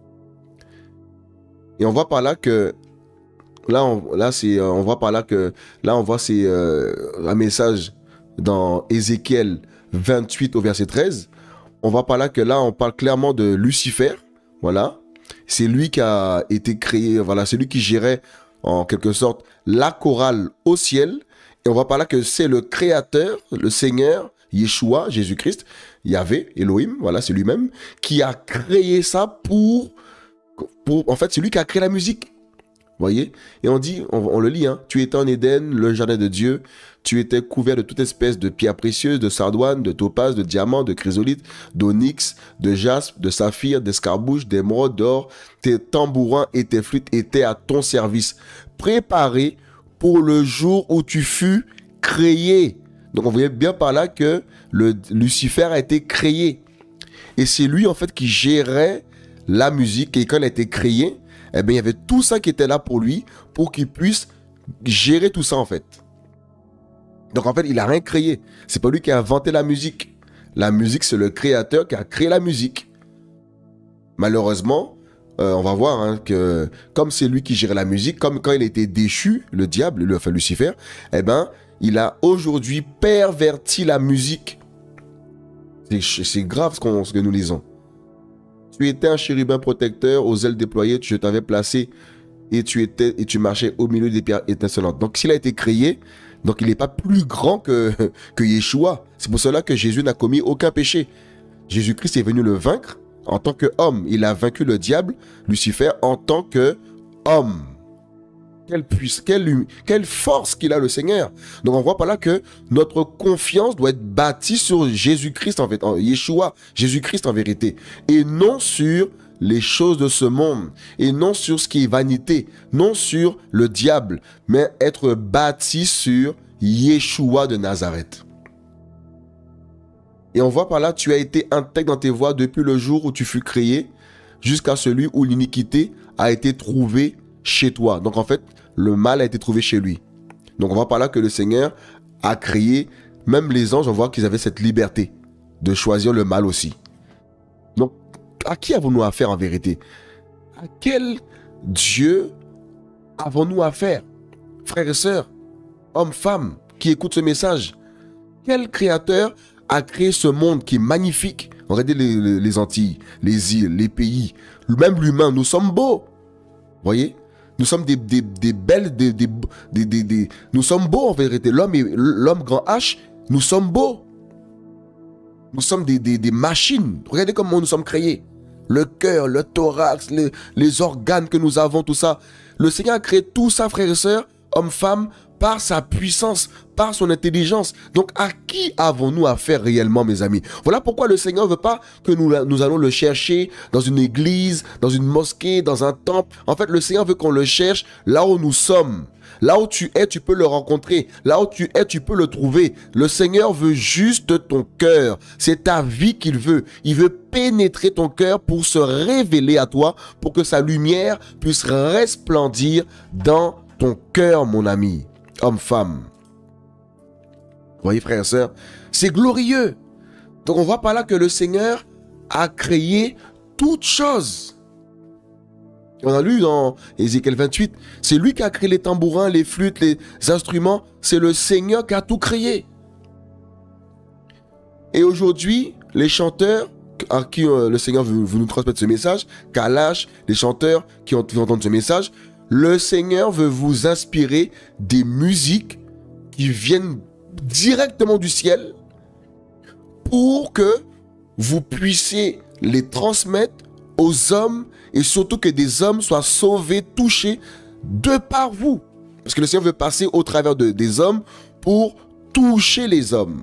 Et on voit par là que là, on, là c'est, on voit par là que là, on voit c'est euh, un message dans Ézéchiel vingt-huit au verset treize. On voit par là que là, on parle clairement de Lucifer. Voilà, c'est lui qui a été créé. Voilà, c'est lui qui gérait en quelque sorte la chorale au ciel. Et on voit par là que c'est le Créateur, le Seigneur, Yeshua, Jésus-Christ, Yahvé, Elohim, voilà, c'est lui-même, qui a créé ça pour, pour... En fait, c'est lui qui a créé la musique. Vous voyez? Et on dit, on, on le lit, hein, tu étais en Éden, le jardin de Dieu, tu étais couvert de toute espèce de pierres précieuses, de sardoine, de topaz, de diamants, de chrysolite, d'onyx, de jaspe, de saphir, d'escarbouche, d'émeraude, d'or. Tes tambourins et tes flûtes étaient à ton service, préparés pour le jour où tu fus créé. Donc on voyait bien par là que le Lucifer a été créé. Et c'est lui en fait qui gérait la musique. Et quand elle a été créée, eh bien, il y avait tout ça qui était là pour lui, pour qu'il puisse gérer tout ça en fait. Donc en fait, il n'a rien créé. C'est pas lui qui a inventé la musique. La musique, c'est le Créateur qui a créé la musique. Malheureusement, euh, on va voir hein, que comme c'est lui qui gérait la musique, comme quand il était déchu, le diable, le, enfin Lucifer, eh ben, il a aujourd'hui perverti la musique. C'est, c'est grave ce, qu'on, ce que nous lisons. Tu étais un chérubin protecteur, aux ailes déployées, je t'avais placé et tu, étais, et tu marchais au milieu des pierres étincelantes. Donc s'il a été créé, donc il n'est pas plus grand que, que Yeshua. C'est pour cela que Jésus n'a commis aucun péché. Jésus-Christ est venu le vaincre en tant qu'homme. Il a vaincu le diable, Lucifer, en tant qu'homme. Quelle puissance, quelle, quelle force qu'il a le Seigneur. Donc on voit par là que notre confiance doit être bâtie sur Jésus-Christ en fait, en Yeshua, Jésus-Christ en vérité, et non sur les choses de ce monde, et non sur ce qui est vanité, non sur le diable, mais être bâti sur Yeshua de Nazareth. Et on voit par là, tu as été intègre dans tes voies depuis le jour où tu fus créé, jusqu'à celui où l'iniquité a été trouvée chez toi. Donc en fait, le mal a été trouvé chez lui. Donc on voit par là que le Seigneur a créé, même les anges, on voit qu'ils avaient cette liberté de choisir le mal aussi. Donc à qui avons-nous affaire en vérité? À quel Dieu avons-nous affaire? Frères et sœurs, hommes, femmes, qui écoutent ce message, quel créateur a créé ce monde qui est magnifique? Regardez les, les, les Antilles, les îles, les pays, même l'humain, nous sommes beaux. Voyez? Nous sommes des, des, des belles, des, des, des, des, des... Nous sommes beaux en vérité. L'homme l'homme grand H, nous sommes beaux. Nous sommes des, des, des machines. Regardez comment nous sommes créés. Le cœur, le thorax, les, les organes que nous avons, tout ça. Le Seigneur a créé tout ça, frères et sœurs, hommes, femmes, par sa puissance, par son intelligence. Donc, à qui avons-nous affaire réellement, mes amis? Voilà pourquoi le Seigneur ne veut pas que nous, nous allons le chercher dans une église, dans une mosquée, dans un temple. En fait, le Seigneur veut qu'on le cherche là où nous sommes. Là où tu es, tu peux le rencontrer. Là où tu es, tu peux le trouver. Le Seigneur veut juste ton cœur. C'est ta vie qu'il veut. Il veut pénétrer ton cœur pour se révéler à toi, pour que sa lumière puisse resplendir dans ton cœur, mon ami. Homme, femme. Vous voyez, frères et sœurs, c'est glorieux. Donc on voit par là que le Seigneur a créé toutes choses. On a lu dans Ézéchiel vingt-huit, c'est lui qui a créé les tambourins, les flûtes, les instruments. C'est le Seigneur qui a tout créé. Et aujourd'hui, les chanteurs à qui euh, le Seigneur veut, veut nous transmettre ce message, Kalash, les chanteurs qui ont entendu ce message, le Seigneur veut vous inspirer des musiques qui viennent directement du ciel pour que vous puissiez les transmettre aux hommes et surtout que des hommes soient sauvés, touchés de par vous. Parce que le Seigneur veut passer au travers de, des hommes pour toucher les hommes.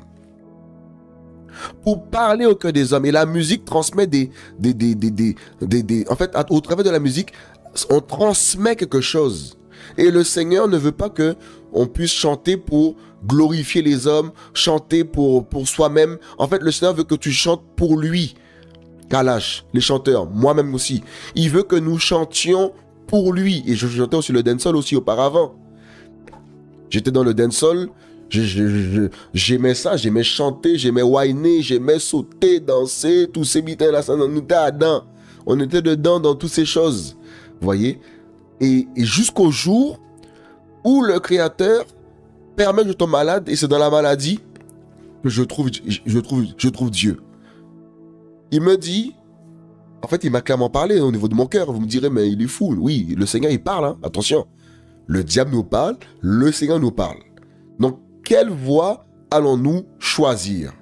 Pour parler au cœur des hommes. Et la musique transmet des... des, des, des, des, des, des en fait, au travers de la musique, on transmet quelque chose. Et le Seigneur ne veut pas que on puisse chanter pour glorifier les hommes, chanter pour, pour soi-même. En fait, le Seigneur veut que tu chantes pour lui. Kalash, les chanteurs, moi-même aussi. Il veut que nous chantions pour lui. Et je chantais aussi le dancehall aussi auparavant. J'étais dans le dancehall, j'aimais ça, j'aimais chanter, j'aimais whiner, j'aimais sauter, danser, tous ces bitins là, on était dedans. On était dedans dans toutes ces choses. Vous voyez? Et, et jusqu'au jour où le Créateur permet que je tombe malade, et c'est dans la maladie que je trouve, je trouve, je trouve Dieu. Il me dit, en fait, il m'a clairement parlé au niveau de mon cœur. Vous me direz, mais il est fou. Oui, le Seigneur, il parle, hein. Attention. Le diable nous parle, le Seigneur nous parle. Donc, quelle voie allons-nous choisir?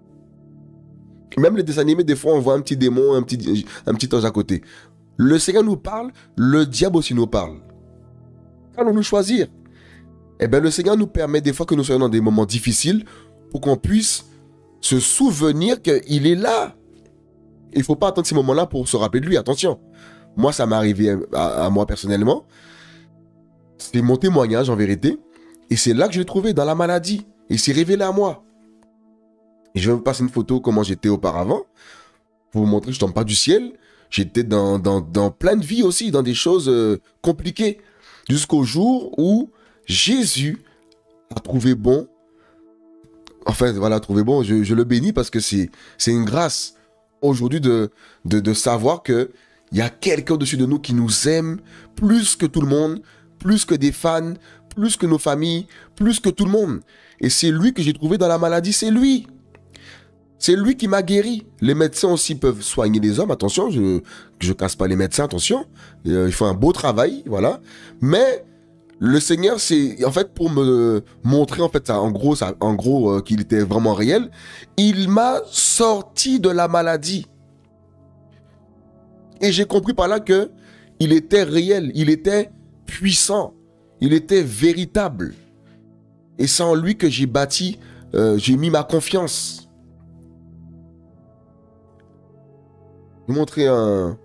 Même les dessins animés, des fois, on voit un petit démon, un petit, un petit ange à côté. Le Seigneur nous parle, le diable aussi nous parle. Qu'allons-nous choisir? Eh bien, le Seigneur nous permet des fois que nous soyons dans des moments difficiles pour qu'on puisse se souvenir qu'il est là. Il ne faut pas attendre ces moments-là pour se rappeler de lui. Attention. Moi, ça m'est arrivé à, à moi personnellement. C'est mon témoignage en vérité. Et c'est là que je l'ai trouvé, dans la maladie. Et il s'est révélé à moi. Et je vais vous passer une photo comment j'étais auparavant. Pour vous montrer que je ne tombe pas du ciel. J'étais dans, dans, dans plein de vie aussi, dans des choses euh, compliquées. Jusqu'au jour où Jésus a trouvé bon. Enfin, voilà, trouvé bon. Je, je le bénis parce que c'est une grâce aujourd'hui de, de, de savoir qu'il y a quelqu'un au-dessus de nous qui nous aime plus que tout le monde, plus que des fans, plus que nos familles, plus que tout le monde. Et c'est lui que j'ai trouvé dans la maladie, c'est lui. C'est lui qui m'a guéri. Les médecins aussi peuvent soigner les hommes. Attention, je ne casse pas les médecins, attention. Euh, ils font un beau travail, voilà. Mais le Seigneur, c'est en fait pour me montrer en fait ça, en gros, ça, en gros euh, qu'il était vraiment réel. Il m'a sorti de la maladie. Et j'ai compris par là que il était réel, il était puissant, il était véritable. Et c'est en lui que j'ai bâti, euh, j'ai mis ma confiance. Je vais vous montrer un,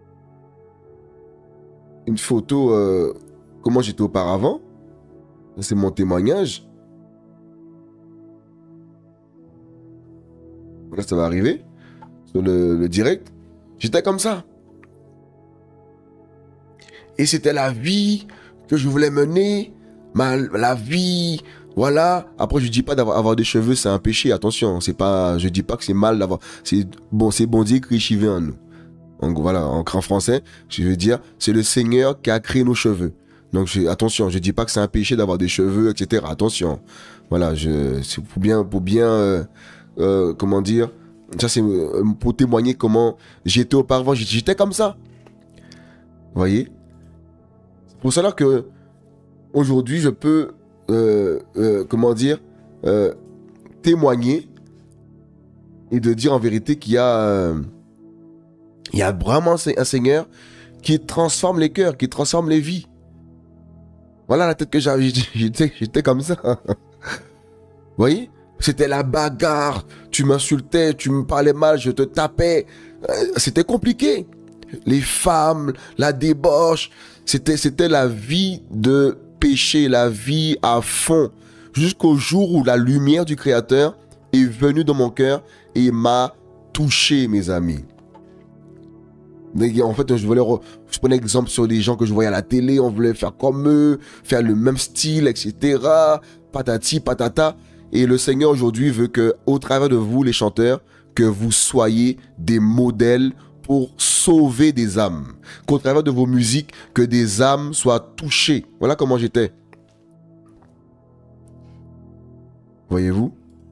une photo, euh, comment j'étais auparavant. C'est mon témoignage. Là, ça va arriver sur le, le direct. J'étais comme ça. Et c'était la vie que je voulais mener, ma, la vie, voilà. Après, je dis pas d'avoir avoir des cheveux, c'est un péché, attention. C'est pas, je dis pas que c'est mal d'avoir, c'est bon, c'est bon Dieu qui chivé en nous. Donc voilà, en, en français, je veux dire, c'est le Seigneur qui a créé nos cheveux. Donc je, attention, je dis pas que c'est un péché d'avoir des cheveux, et cetera. Attention, voilà, je, c'est pour bien, pour bien, euh, euh, comment dire, ça c'est pour témoigner comment j'étais auparavant. J'étais comme ça, vous voyez. Pour cela que aujourd'hui je peux, euh, euh, comment dire, euh, témoigner et de dire en vérité qu'il y a, euh, il y a vraiment un Seigneur qui transforme les cœurs, qui transforme les vies. Voilà la tête que j'avais, j'étais, j'étais comme ça. Vous voyez, c'était la bagarre, tu m'insultais, tu me parlais mal, je te tapais, c'était compliqué. Les femmes, la débauche, c'était, c'était la vie de péché, la vie à fond, jusqu'au jour où la lumière du Créateur est venue dans mon cœur et m'a touché, mes amis. En fait, je voulais, je prenais exemple sur des gens que je voyais à la télé, on voulait faire comme eux, faire le même style, et cetera. Patati, patata. Et le Seigneur aujourd'hui veut que, au travers de vous, les chanteurs, que vous soyez des modèles pour sauver des âmes. Qu'au travers de vos musiques, que des âmes soient touchées. Voilà comment j'étais. Voyez-vous?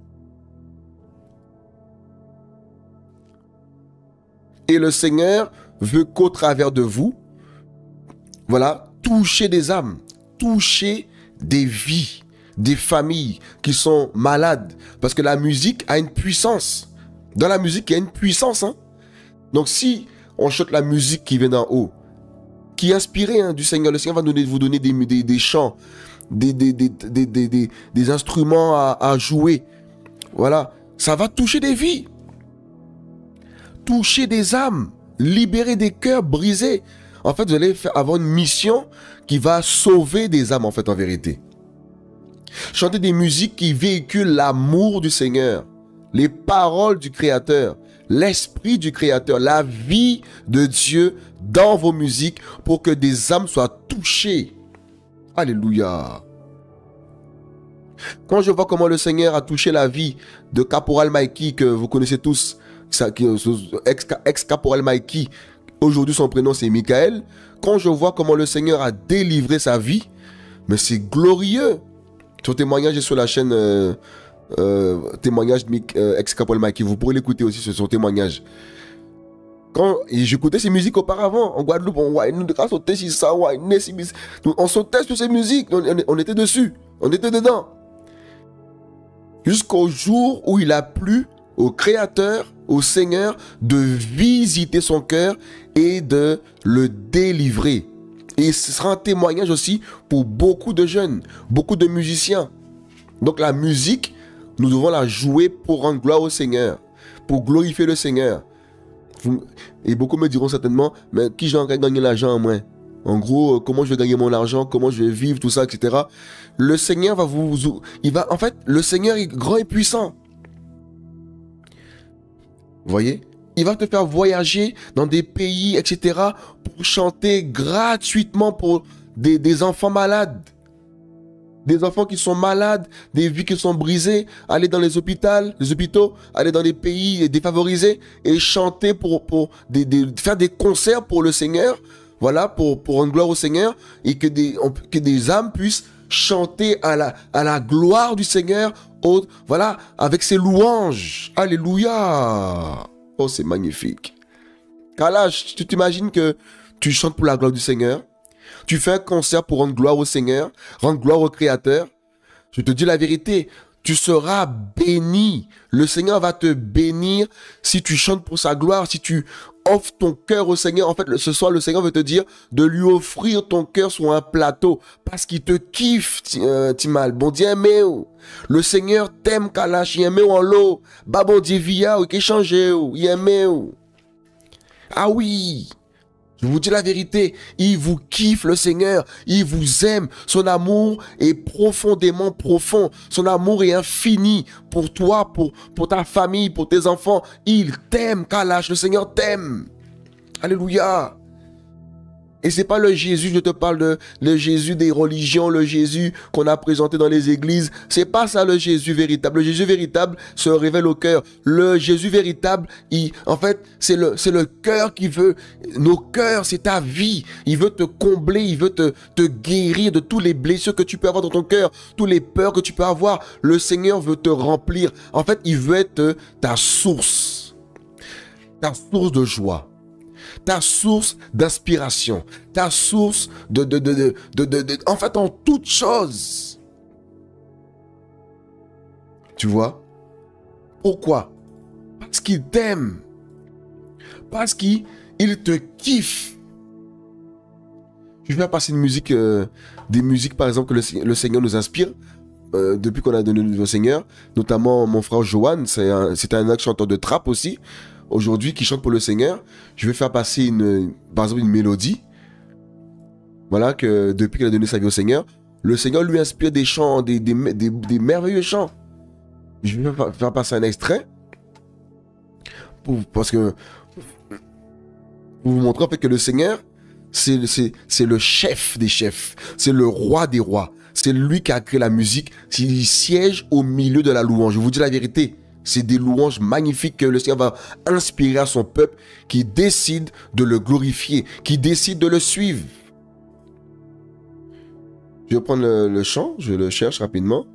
Et le Seigneur veut qu'au travers de vous, voilà, toucher des âmes, toucher des vies, des familles qui sont malades. Parce que la musique a une puissance. Dans la musique, il y a une puissance, hein. Donc si on chante la musique qui vient d'en haut, qui est inspirée hein, du Seigneur, le Seigneur va donner, vous donner des, des, des chants, des, des, des, des, des, des, des instruments à, à jouer. Voilà, ça va toucher des vies, toucher des âmes, libérer des cœurs brisés. En fait, vous allez faire, avoir une mission qui va sauver des âmes, en fait, en vérité. Chanter des musiques qui véhiculent l'amour du Seigneur, les paroles du Créateur, l'esprit du Créateur, la vie de Dieu dans vos musiques pour que des âmes soient touchées. Alléluia. Quand je vois comment le Seigneur a touché la vie de Caporal Mikey, que vous connaissez tous, ex-Caporal Mikey, aujourd'hui son prénom c'est Michael, quand je vois comment le Seigneur a délivré sa vie, mais c'est glorieux. Son témoignage est sur la chaîne euh, euh, témoignage de euh, ex-Caporal Mikey, vous pourrez l'écouter aussi sur son témoignage. Quand j'écoutais ces musiques auparavant, en Guadeloupe, on, on sautait sur ces musiques, on, on, on était dessus, on était dedans. Jusqu'au jour où il a plu au Créateur, au Seigneur, de visiter son cœur et de le délivrer. Et ce sera un témoignage aussi pour beaucoup de jeunes, beaucoup de musiciens. Donc la musique, nous devons la jouer pour rendre gloire au Seigneur, pour glorifier le Seigneur. Et beaucoup me diront certainement, mais qui j'aimerais gagner l'argent en moins? En gros, comment je vais gagner mon argent, comment je vais vivre, tout ça, et cetera. Le Seigneur va vous... Il va, en fait, le Seigneur est grand et puissant. Vous voyez? Il va te faire voyager dans des pays, et cetera, pour chanter gratuitement pour des, des enfants malades. Des enfants qui sont malades, des vies qui sont brisées, aller dans les hôpitaux, les hôpitaux, aller dans des pays défavorisés et chanter pour, pour des, des, faire des concerts pour le Seigneur, voilà, pour, pour rendre gloire au Seigneur et que des, que des âmes puissent chanter à la, à la gloire du Seigneur, au, voilà, avec ses louanges. Alléluia. Oh, c'est magnifique. Kalash, tu t'imagines que tu chantes pour la gloire du Seigneur, tu fais un concert pour rendre gloire au Seigneur, rendre gloire au Créateur. Je te dis la vérité, tu seras béni. Le Seigneur va te bénir si tu chantes pour sa gloire, si tu offres ton cœur au Seigneur. En fait, ce soir, le Seigneur veut te dire de lui offrir ton cœur sur un plateau parce qu'il te kiffe, euh, Timal. Bon Dieu, aimé. Le Seigneur t'aime, Kalash. Il aime en l'eau. Bah, bon Dieu, via, qui changé, il aime. Ah oui. Je vous dis la vérité, il vous kiffe le Seigneur, il vous aime, son amour est profondément profond, son amour est infini pour toi, pour, pour ta famille, pour tes enfants, il t'aime, Kalash, le Seigneur t'aime. Alléluia. Et c'est pas le Jésus, je te parle de le Jésus des religions, le Jésus qu'on a présenté dans les églises. C'est pas ça le Jésus véritable. Le Jésus véritable se révèle au cœur. Le Jésus véritable, il, en fait, c'est le, c'est le cœur qui veut, nos cœurs, c'est ta vie. Il veut te combler, il veut te, te guérir de tous les blessures que tu peux avoir dans ton cœur, tous les peurs que tu peux avoir. Le Seigneur veut te remplir. En fait, il veut être ta source, ta source de joie. Ta source d'inspiration, ta source de, de, de, de, de, de, de, en fait, en toute chose. Tu vois? Pourquoi? Parce qu'il t'aime. Parce qu'il te kiffe. Je vais faire passer une musique, euh, des musiques, par exemple, que le, le Seigneur nous inspire. Euh, depuis qu'on a donné le Seigneur, notamment mon frère Johan, c'est un, c'est un chanteur de trap aussi. Aujourd'hui, qui chante pour le Seigneur, je vais faire passer une, par exemple une mélodie, voilà, que depuis qu'il a donné sa vie au Seigneur, le Seigneur lui inspire des chants, des, des, des, des merveilleux chants. Je vais faire, faire passer un extrait, pour, parce que, pour vous montrer en fait que le Seigneur, c'est le chef des chefs, c'est le roi des rois, c'est lui qui a créé la musique, il siège au milieu de la louange. Je vous dis la vérité. C'est des louanges magnifiques que le Seigneur va inspirer à son peuple qui décide de le glorifier, qui décide de le suivre. Je vais prendre le, le chant, je le cherche rapidement.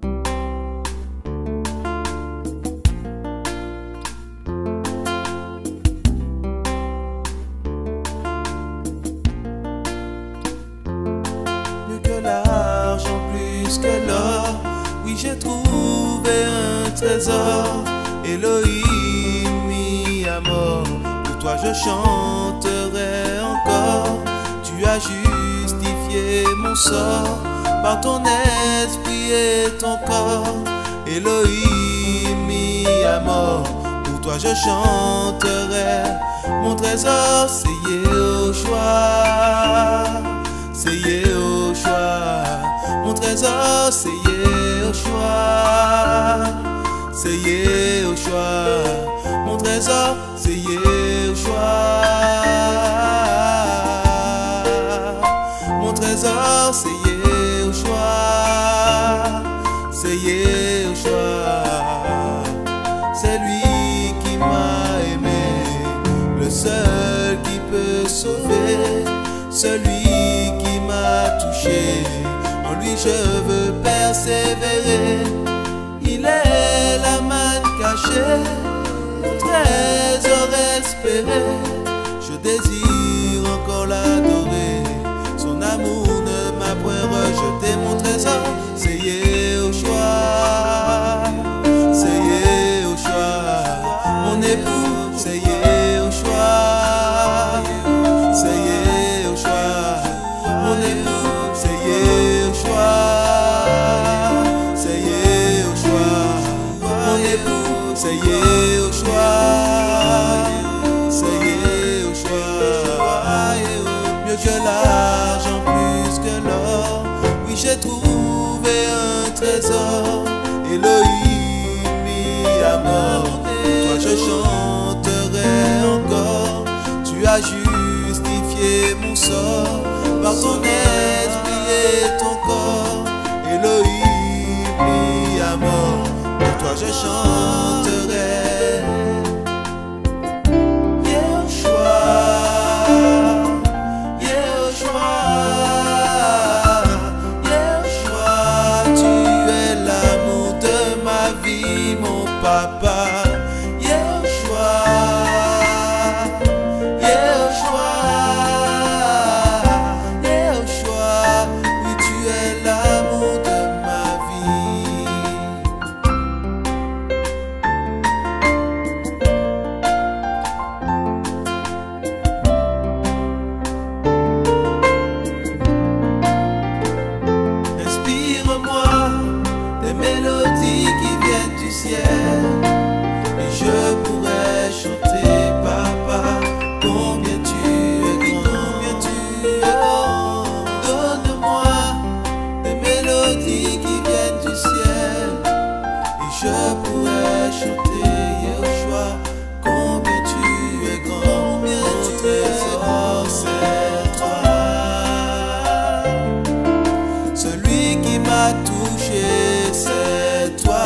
Plus que l'argent, plus que l'or, oui j'ai trouvé un trésor. Elohim, mis à mort, pour toi je chanterai encore. Tu as justifié mon sort par ton esprit et ton corps. Elohim, mis à mort, pour toi je chanterai. Mon trésor, c'est Yehoshua, c'est Yehoshua. Mon trésor, c'est Yehoshua, c'est Yehoshua. Mon trésor, c'est Yehoshua. Mon trésor, c'est Yehoshua, c'est Yehoshua. C'est lui qui m'a aimé, le seul qui peut sauver, celui qui m'a touché. En lui je veux persévérer. Il est la manne cachée, mon trésor espéré. Je désire encore l'adorer, son amour ne m'a point rejeté. Mon trésor, c'est Yehoshua, c'est Yehoshua. Mon époux, c'est Yehoshua, c'est Yehoshua. Mon époux, c'est Yehoshua, c'est Yehoshua. Mon époux, c'est Yehoshua, c'est Yehoshua. Mieux que l'argent, plus que l'or, oui j'ai trouvé un trésor. Elohim, mis à mort, toi je chanterai encore. Tu as justifié mon sort par ton esprit et ton corps. Elohim, mis à mort, pour toi je chanterai. Yehoshua, Yehoshua, Yehoshua, papa. Yehoshua, Yehoshua, Yehoshua, oui tu es l'amour de ma vie. Inspire-moi des mélodies qui viennent du ciel, et je pourrais chanter, papa, combien tu es grand, combien tu es grand. Donne-moi des mélodies qui viennent du ciel, et je pourrais chanter, Yehoshua, combien tu es grand, combien tu es grand, c'est toi. Celui qui m'a touché, c'est toi.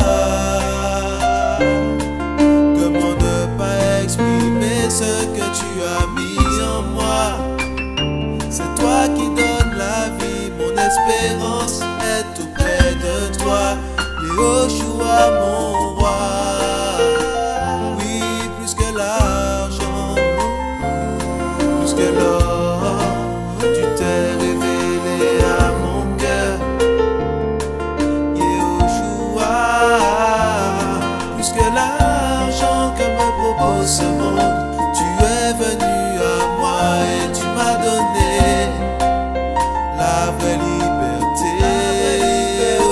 Comment ne pas exprimer ce que tu as mis en moi? C'est toi qui donnes la vie, mon espérance est auprès de toi. Yehoshua, mon roi. Oui, plus que l'argent, plus que l'or, tu t'es révélé à mon cœur. Yehoshua, plus que l'argent que me propose ce monde, tu es venu à moi et tu m'as donné la vraie liberté. Oh,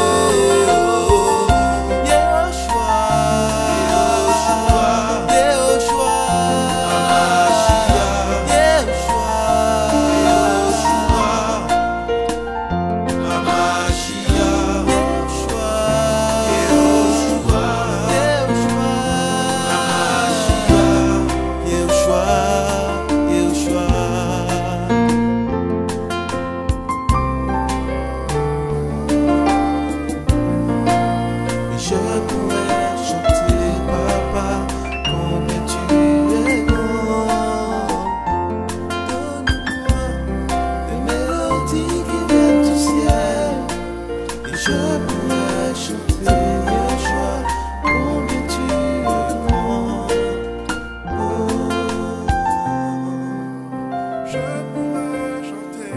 Yehoshua, Yehoshua, Yehoshua, Yehoshua, Hamashiach, Yehoshua, Yehoshua, Yehoshua, Yehoshua, Yehoshua. Mais je pourrais chanter, papa, combien tu es grand. Donne-moi des mélodies qui viennent du ciel, et je pourrais chanter, Yehoshua, combien tu es grand. Oh, je pourrais chanter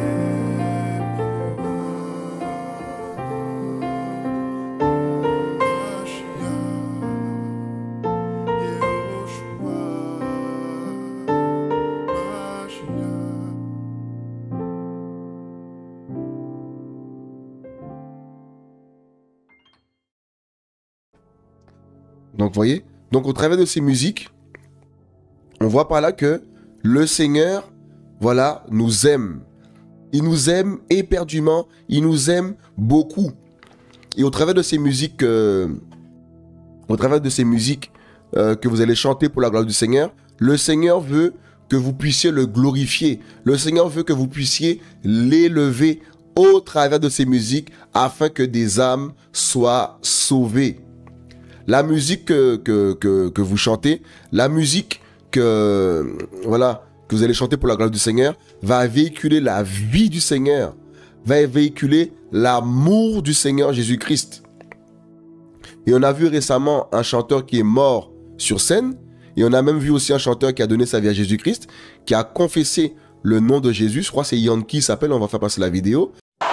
Donc, vous voyez, donc au travers de ces musiques, on voit par là que le Seigneur, voilà, nous aime. Il nous aime éperdument, il nous aime beaucoup. Et au travers de ces musiques, euh, au travers de ces musiques euh, que vous allez chanter pour la gloire du Seigneur, le Seigneur veut que vous puissiez le glorifier. Le Seigneur veut que vous puissiez l'élever au travers de ces musiques afin que des âmes soient sauvées. La musique que, que, que, que vous chantez, la musique que, voilà, que vous allez chanter pour la gloire du Seigneur, va véhiculer la vie du Seigneur, va véhiculer l'amour du Seigneur Jésus-Christ. Et on a vu récemment un chanteur qui est mort sur scène, et on a même vu aussi un chanteur qui a donné sa vie à Jésus-Christ, qui a confessé le nom de Jésus. Je crois que c'est Yankee, il s'appelle, on va faire passer la vidéo.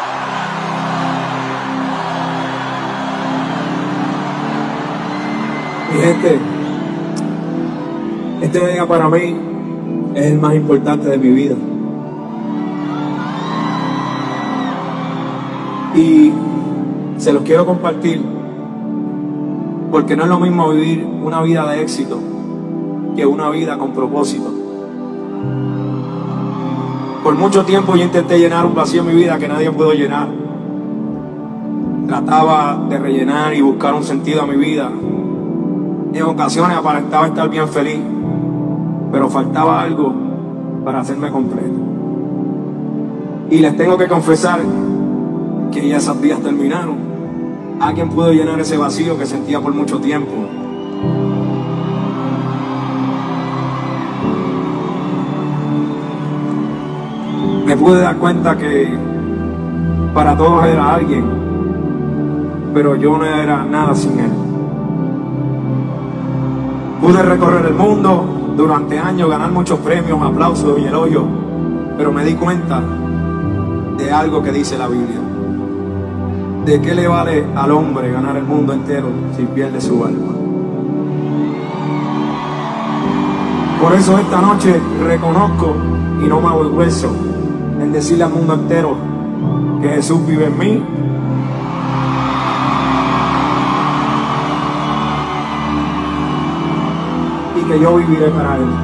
Mi gente, este día para mí es el más importante de mi vida. Y se los quiero compartir porque no es lo mismo vivir una vida de éxito que una vida con propósito. Por mucho tiempo yo intenté llenar un vacío en mi vida que nadie pudo llenar. Trataba de rellenar y buscar un sentido a mi vida. En ocasiones aparentaba estar bien feliz, pero faltaba algo para hacerme completo. Y les tengo que confesar que ya esos días terminaron. Alguien pudo llenar ese vacío que sentía por mucho tiempo. Me pude dar cuenta que para todos era alguien, pero yo no era nada sin él. Pude recorrer el mundo durante años, ganar muchos premios, aplausos y elogios, pero me di cuenta de algo que dice la Biblia. ¿De qué le vale al hombre ganar el mundo entero si pierde su alma? Por eso esta noche reconozco y no me avergüenzo en decirle al mundo entero que Jesús vive en mí. Y que yo viviré para Él.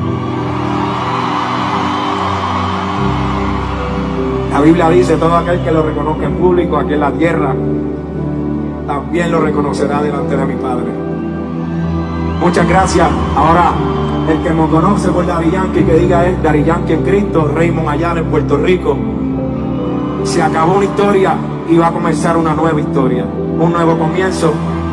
La Biblia dice, todo aquel que lo reconozca en público aquí en la tierra, también lo reconocerá delante de mi Padre. Muchas gracias. Ahora, el que me conoce por Daddy Yankee, que diga es Daddy Yankee en Cristo, Raymond Ayala en Puerto Rico. Se acabó una historia y va a comenzar una nueva historia, un nuevo comienzo.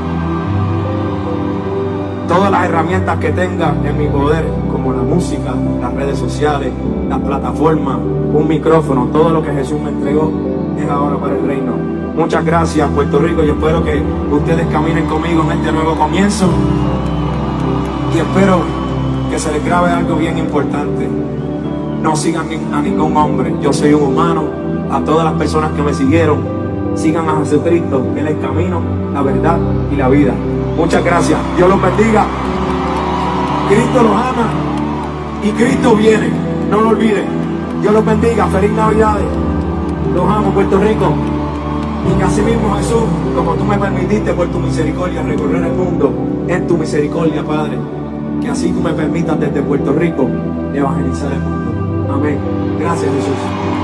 Todas las herramientas que tenga en mi poder, como la música, las redes sociales, las plataformas, un micrófono, todo lo que Jesús me entregó es ahora para el reino. Muchas gracias, Puerto Rico, y espero que ustedes caminen conmigo en este nuevo comienzo. Y espero que se les grabe algo bien importante. No sigan a ningún hombre, yo soy un humano. A todas las personas que me siguieron, sigan a Jesucristo, Él es el camino, la verdad y la vida. Muchas gracias, Dios los bendiga. Cristo los ama y Cristo viene, no lo olviden. Dios los bendiga, feliz Navidad. Los amo, Puerto Rico. Y que así mismo, Jesús, como tú me permitiste por tu misericordia recorrer el mundo, en tu misericordia, Padre, que así tú me permitas desde Puerto Rico evangelizar el mundo. Amén. Gracias, Jesús.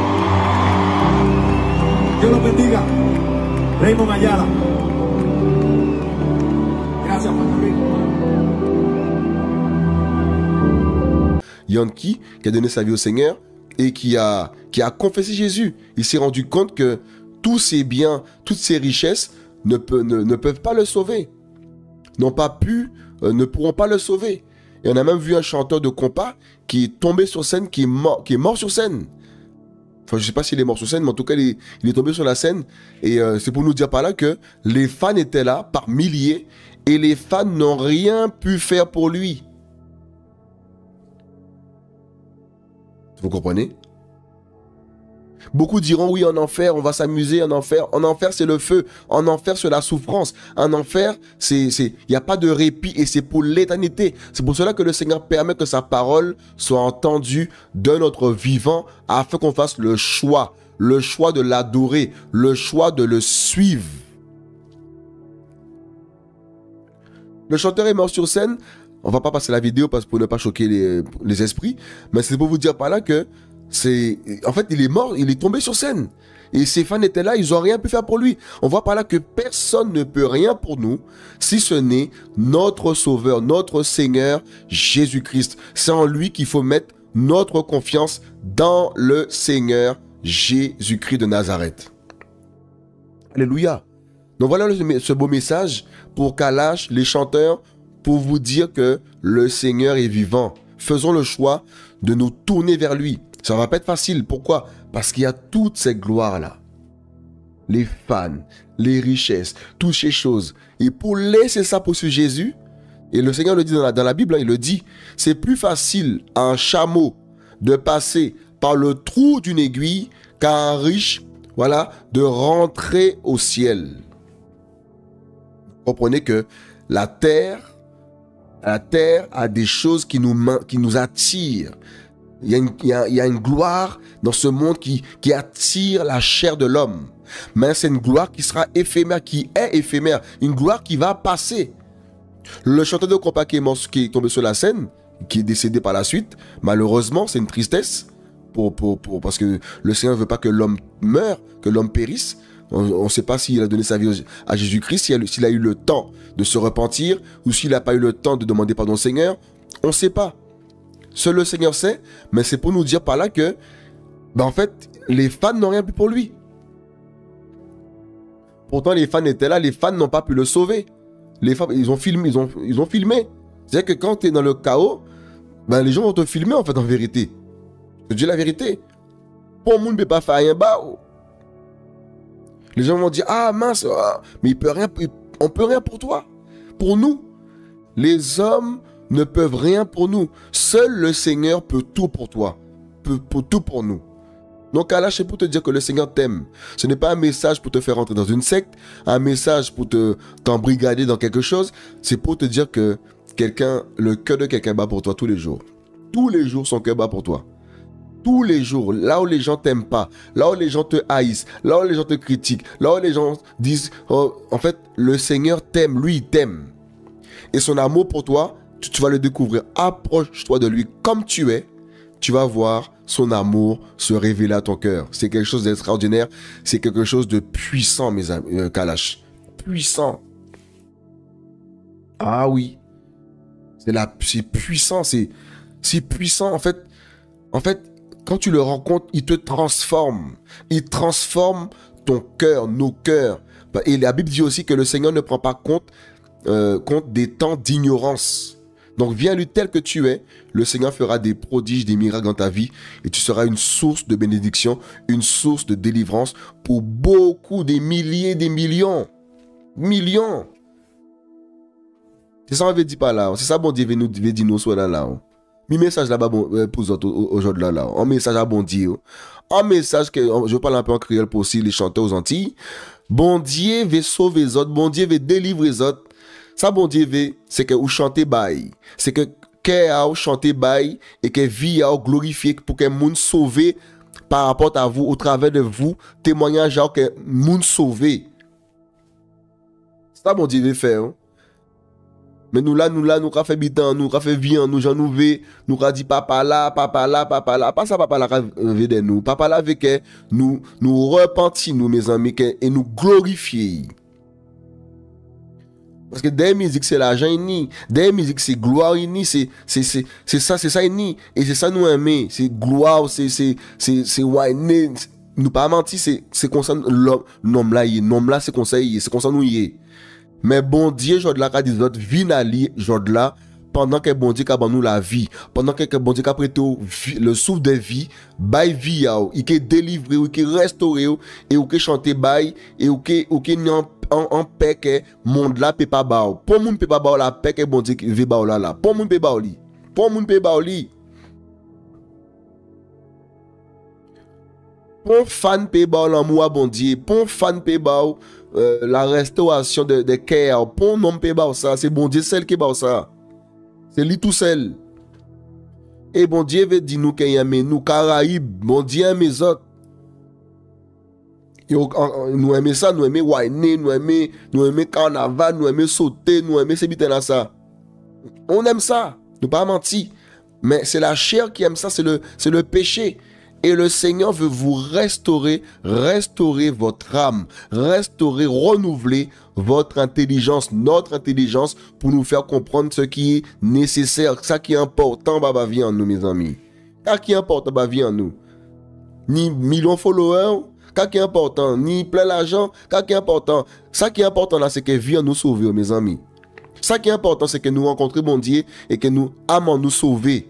Dios los bendiga. Raymond Ayala. Gracias, Puerto Rico. Yankee, qui a donné sa vie au Seigneur et qui a, qui a confessé Jésus. Il s'est rendu compte que tous ses biens, toutes ses richesses ne, peut, ne, ne peuvent pas le sauver. N'ont pas pu, euh, ne pourront pas le sauver. Et on a même vu un chanteur de compas qui est tombé sur scène, qui est mort, qui est mort sur scène. Enfin, je ne sais pas s'il est mort sur scène, mais en tout cas, il est, il est tombé sur la scène. Et euh, c'est pour nous dire par là que les fans étaient là, par milliers, et les fans n'ont rien pu faire pour lui. Vous comprenez? Beaucoup diront, oui, en enfer, on va s'amuser, en enfer. En enfer, c'est le feu. En enfer, c'est la souffrance. En enfer, c'est, c'est, il n'y a pas de répit et c'est pour l'éternité. C'est pour cela que le Seigneur permet que sa parole soit entendue de notre vivant afin qu'on fasse le choix. Le choix de l'adorer. Le choix de le suivre. Le chanteur est mort sur scène. On va pas passer la vidéo parce pour ne pas choquer les, les esprits. Mais c'est pour vous dire par là que c'est, en fait, il est mort, il est tombé sur scène. Et ses fans étaient là, ils n'ont rien pu faire pour lui. On voit par là que personne ne peut rien pour nous si ce n'est notre Sauveur, notre Seigneur Jésus-Christ. C'est en lui qu'il faut mettre notre confiance dans le Seigneur Jésus-Christ de Nazareth. Alléluia. Donc voilà ce beau message pour Kalash, les chanteurs, pour vous dire que le Seigneur est vivant. Faisons le choix de nous tourner vers lui. Ça ne va pas être facile. Pourquoi? Parce qu'il y a toutes ces gloires-là. Les fans, les richesses, toutes ces choses. Et pour laisser ça pour suivre Jésus, et le Seigneur le dit dans la, dans la Bible, hein, il le dit, c'est plus facile à un chameau de passer par le trou d'une aiguille qu'à un riche, voilà, de rentrer au ciel. Vous comprenez que la terre, la terre a des choses qui nous, qui nous attirent. Il y, a une, il, y a, il y a une gloire dans ce monde qui, qui attire la chair de l'homme. Mais c'est une gloire qui sera éphémère, qui est éphémère. Une gloire qui va passer. Le chanteur de compas qui est, mort, qui est tombé sur la scène, qui est décédé par la suite, malheureusement, c'est une tristesse. Pour, pour, pour, parce que le Seigneur ne veut pas que l'homme meure, que l'homme périsse. On ne sait pas s'il a donné sa vie à Jésus-Christ, s'il a, s'il a eu le temps de se repentir, ou s'il n'a pas eu le temps de demander pardon au Seigneur. On ne sait pas. Seul le Seigneur sait, mais c'est pour nous dire par là que, ben en fait, les fans n'ont rien pu pour lui. Pourtant, les fans étaient là, les fans n'ont pas pu le sauver. Les fans, ils ont filmé, ils ont, ils ont filmé. C'est-à-dire que quand tu es dans le chaos, ben les gens vont te filmer en fait, en vérité. Je dis la vérité. Pour le monde ne peut pas faire rien bas. Les gens vont dire, ah mince, ah, mais il peut rien, on peut rien pour toi. Pour nous. Les hommes ne peuvent rien pour nous. Seul le Seigneur peut tout pour toi. Peut, peut tout pour nous. Donc Kalash, c'est pour te dire que le Seigneur t'aime. Ce n'est pas un message pour te faire entrer dans une secte, un message pour te t'embrigader dans quelque chose. C'est pour te dire que quelqu'un, le cœur de quelqu'un bat pour toi tous les jours. Tous les jours, son cœur bat pour toi. Tous les jours, là où les gens t'aiment pas, là où les gens te haïssent, là où les gens te critiquent, là où les gens disent, oh, en fait, le Seigneur t'aime, lui, il t'aime. Et son amour pour toi, tu, tu vas le découvrir. Approche-toi de lui comme tu es. Tu vas voir son amour se révéler à ton cœur. C'est quelque chose d'extraordinaire. C'est quelque chose de puissant, mes amis, euh, Kalash. Puissant. Ah oui. C'est la, c'est puissant. C'est, c'est puissant. En fait, en fait, quand tu le rencontres, il te transforme. Il transforme ton cœur, nos cœurs. Et la Bible dit aussi que le Seigneur ne prend pas compte, euh, compte des temps d'ignorance. Donc viens lui tel que tu es, le Seigneur fera des prodiges, des miracles dans ta vie et tu seras une source de bénédiction, une source de délivrance pour beaucoup, des milliers, des millions. Millions. C'est ça on veut dire pas là. C'est ça bon Dieu veut nous dire nous soit là là. Mi message là-bas bon, pour vous aujourd'hui là là. Un message à bon Dieu. Un message que je parle un peu en créole pour aussi les chanteurs aux Antilles. Bon Dieu veut sauver les autres, bon Dieu veut délivrer les autres. Ça, bon Dieu, c'est que vous chantez bail. C'est que vous chantez bail et que vie a glorifié pour que moun sauvé par rapport à vous, au travers de vous, témoignage que moun sauvé. Ça, bon Dieu, veut faire. Hein? Mais nous là, nous là, nous avons fait bitan, nous avons fait vie, nous j'en nous nous avons dit papa là, papa là, papa là. Pas ça, papa là, veut de nous. Papa là, veut que nous, nous repentis, nous, mes amis, et nous glorifier. Parce que des musiques, c'est l'argent, des musiques, c'est gloire, c'est ça, c'est ça, et c'est ça nous aimer, c'est gloire, c'est c'est wine, nous pas mentir, c'est comme ça l'homme là, l'homme là, c'est comme ça, c'est comme ça nous y est. Mais bon Dieu, j'en de là, quand des autres, vinali, j'en de là, pendant que bon Dieu a nous la vie, pendant que bon Dieu a prêté le souffle de vie, bail vie, il est délivré, il est restauré, et il est chanté bail, et il est en en paix que monde là peut pas ba pour monde peut pas ba la paix que bon Dieu veut ba là là pour monde peut ba li pour monde peut ba li pour fan peut ba l'amour bon Dieu pour fan peut ba euh, la restauration de de cœur pour non peut ba ça c'est bon Dieu seul qui ba ça c'est lui tout seul et bon Dieu veut dire nous qu'il aime nous Caraïbes bon Dieu aime les autres. Nous aimons ça, nous aimons wine, nous aimons nous aimons carnaval, nous aimons sauter, nous aimons ces bitins ça. On aime ça, nous pas mentir. Mais c'est la chair qui aime ça, c'est le, c'est le péché. Et le Seigneur veut vous restaurer, restaurer votre âme, restaurer, renouveler votre intelligence, notre intelligence, pour nous faire comprendre ce qui est nécessaire, ça qui est important, bah, vie en nous, mes amis. Ça qui est important, bah, vie en nous. Ni millions de followers, ça qui est important, ni plein d'argent, ça qui est important. Ça qui est important là, c'est que vie nous sauver, mes amis. Ça qui est important, c'est que nous rencontrions bon Dieu et que nous amons nous sauver.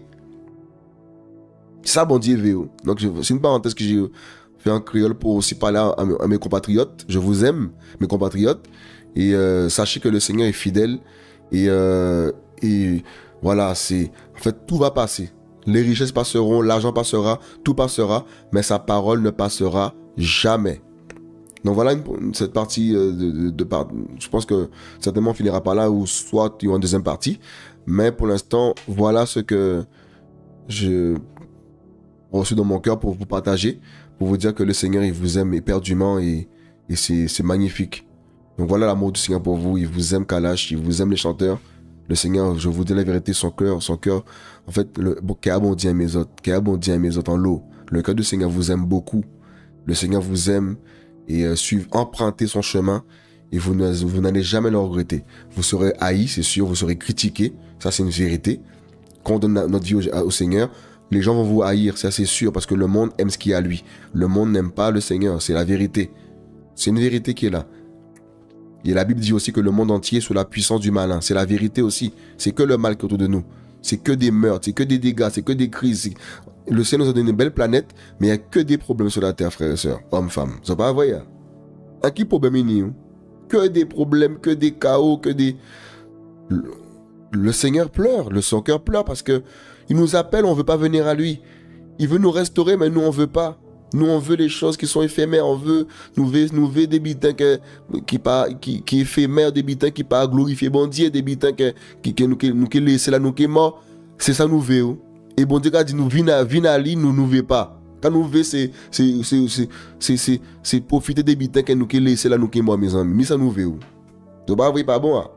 Ça, bon Dieu veut. Donc, c'est une parenthèse que j'ai fait en créole pour aussi parler à, à mes compatriotes. Je vous aime, mes compatriotes. Et euh, sachez que le Seigneur est fidèle. Et, euh, et voilà, c'est. En fait, tout va passer. Les richesses passeront, l'argent passera, tout passera, mais sa parole ne passera jamais. Donc voilà une, cette partie euh, de, de, de part. Je pense que certainement on finira par là ou soit il y aura une deuxième partie. Mais pour l'instant, voilà ce que je reçu dans mon cœur pour vous partager, pour vous dire que le Seigneur il vous aime éperdument et, et c'est magnifique. Donc voilà l'amour du Seigneur pour vous. Il vous aime Kalash, il vous aime les chanteurs. Le Seigneur, je vous dis la vérité, son cœur, son cœur, en fait, le qui a bondi à mes autres, qui a bondi à mes autres en l'eau. Le cœur du Seigneur vous aime beaucoup. Le Seigneur vous aime et euh, suivre, emprunter son chemin et vous n'allez vous jamais le regretter. Vous serez haï, c'est sûr, vous serez critiqué, ça c'est une vérité. Quand on donne notre vie au, au Seigneur, les gens vont vous haïr, ça c'est sûr, parce que le monde aime ce qu'il y a à lui. Le monde n'aime pas le Seigneur, c'est la vérité. C'est une vérité qui est là. Et la Bible dit aussi que le monde entier est sous la puissance du malin. C'est la vérité aussi. C'est que le mal qui est autour de nous. C'est que des meurtres, c'est que des dégâts, c'est que des crises. Le Seigneur nous a donné une belle planète, mais il n'y a que des problèmes sur la terre, frères et sœurs, hommes, femmes. Vous n'avez pas à voir. À qui problème il y a? Que des problèmes, que des chaos, que des... le Seigneur pleure, le son cœur pleure parce que il nous appelle, on veut pas venir à lui. Il veut nous restaurer, mais nous on veut pas. Nous on veut les choses qui sont éphémères, on veut nous veut, nous veut des bitins qui qui pas qui qui éphémères, des bitins qui pas glorifier bon Dieu, des bitins qui qui, qui nous qui nous qui laisser là nous qui mort. C'est ça nous veut. Et bon Dieu a dit nous vina vina ali nous nous veut pas. Quand nous veut c'est c'est c'est c'est c'est c'est c'est profiter des bitins que nous qui laisser là nous qui mort mes amis. Mais ça nous veut. Donc pas vrai pas bon. Hein?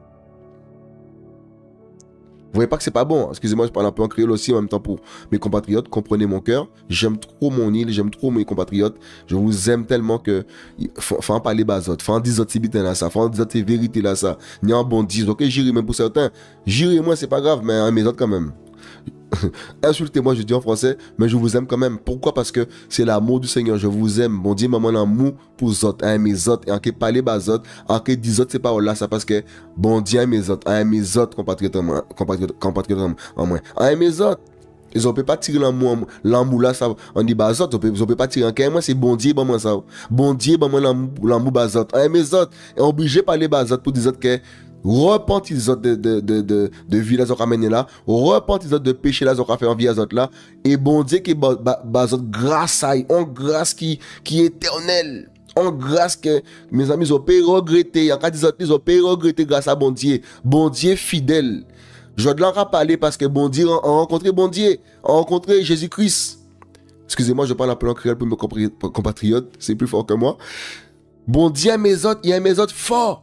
Vous voyez pas que c'est pas bon. Excusez-moi, je parle un peu en créole aussi en même temps pour mes compatriotes. Comprenez mon cœur. J'aime trop mon île, j'aime trop mes compatriotes. Je vous aime tellement que faut, faut en parler bazot. Faut en dire autres bitins là ça. Faut en dire autres vérités là ça. Ni en bon dire. Ok, j'irai même pour certains. J'irai moi c'est pas grave, mais en mes autres quand même. Insultez-moi, je dis en français, mais je vous aime quand même. Pourquoi? Parce que c'est l'amour du Seigneur. Je vous aime. Bon Dieu, maman, l'amour pour les autres, hein, mes autres, et en qui parler bas autres, en qui dit autres, ces paroles-là, ça parce que bon Dieu, mes autres, hein, mes autres compatriotes en moins, hein, mes autres. Ils ne peuvent pas tirer l'amour, l'amour là, ça, on dit bas autres, ils ne peuvent pas tirer en qui, moi, c'est bon Dieu, bon moi, ça. Bon Dieu, bon moi, l'amour bas autres, hein, mes autres, et obligé de parler bas autres pour dire autres que repentis les autres de, de, de, de, de vie là, amené là, repentis les autres de péché là, fait en vie à autres là, et bon Dieu qui bas autres grâce à en grâce qui, qui est éternelle, en grâce que mes amis ont pas regretté, en cas des autres, ils ont pas regretté grâce à bon Dieu, bon Dieu fidèle. Je dois leur parler parce que bon Dieu a rencontré bon Dieu, a rencontré Jésus-Christ. Excusez-moi, je parle un peu en créole pour mes compatriotes, c'est plus fort que moi. Bon Dieu a mes autres, il y a mes autres forts.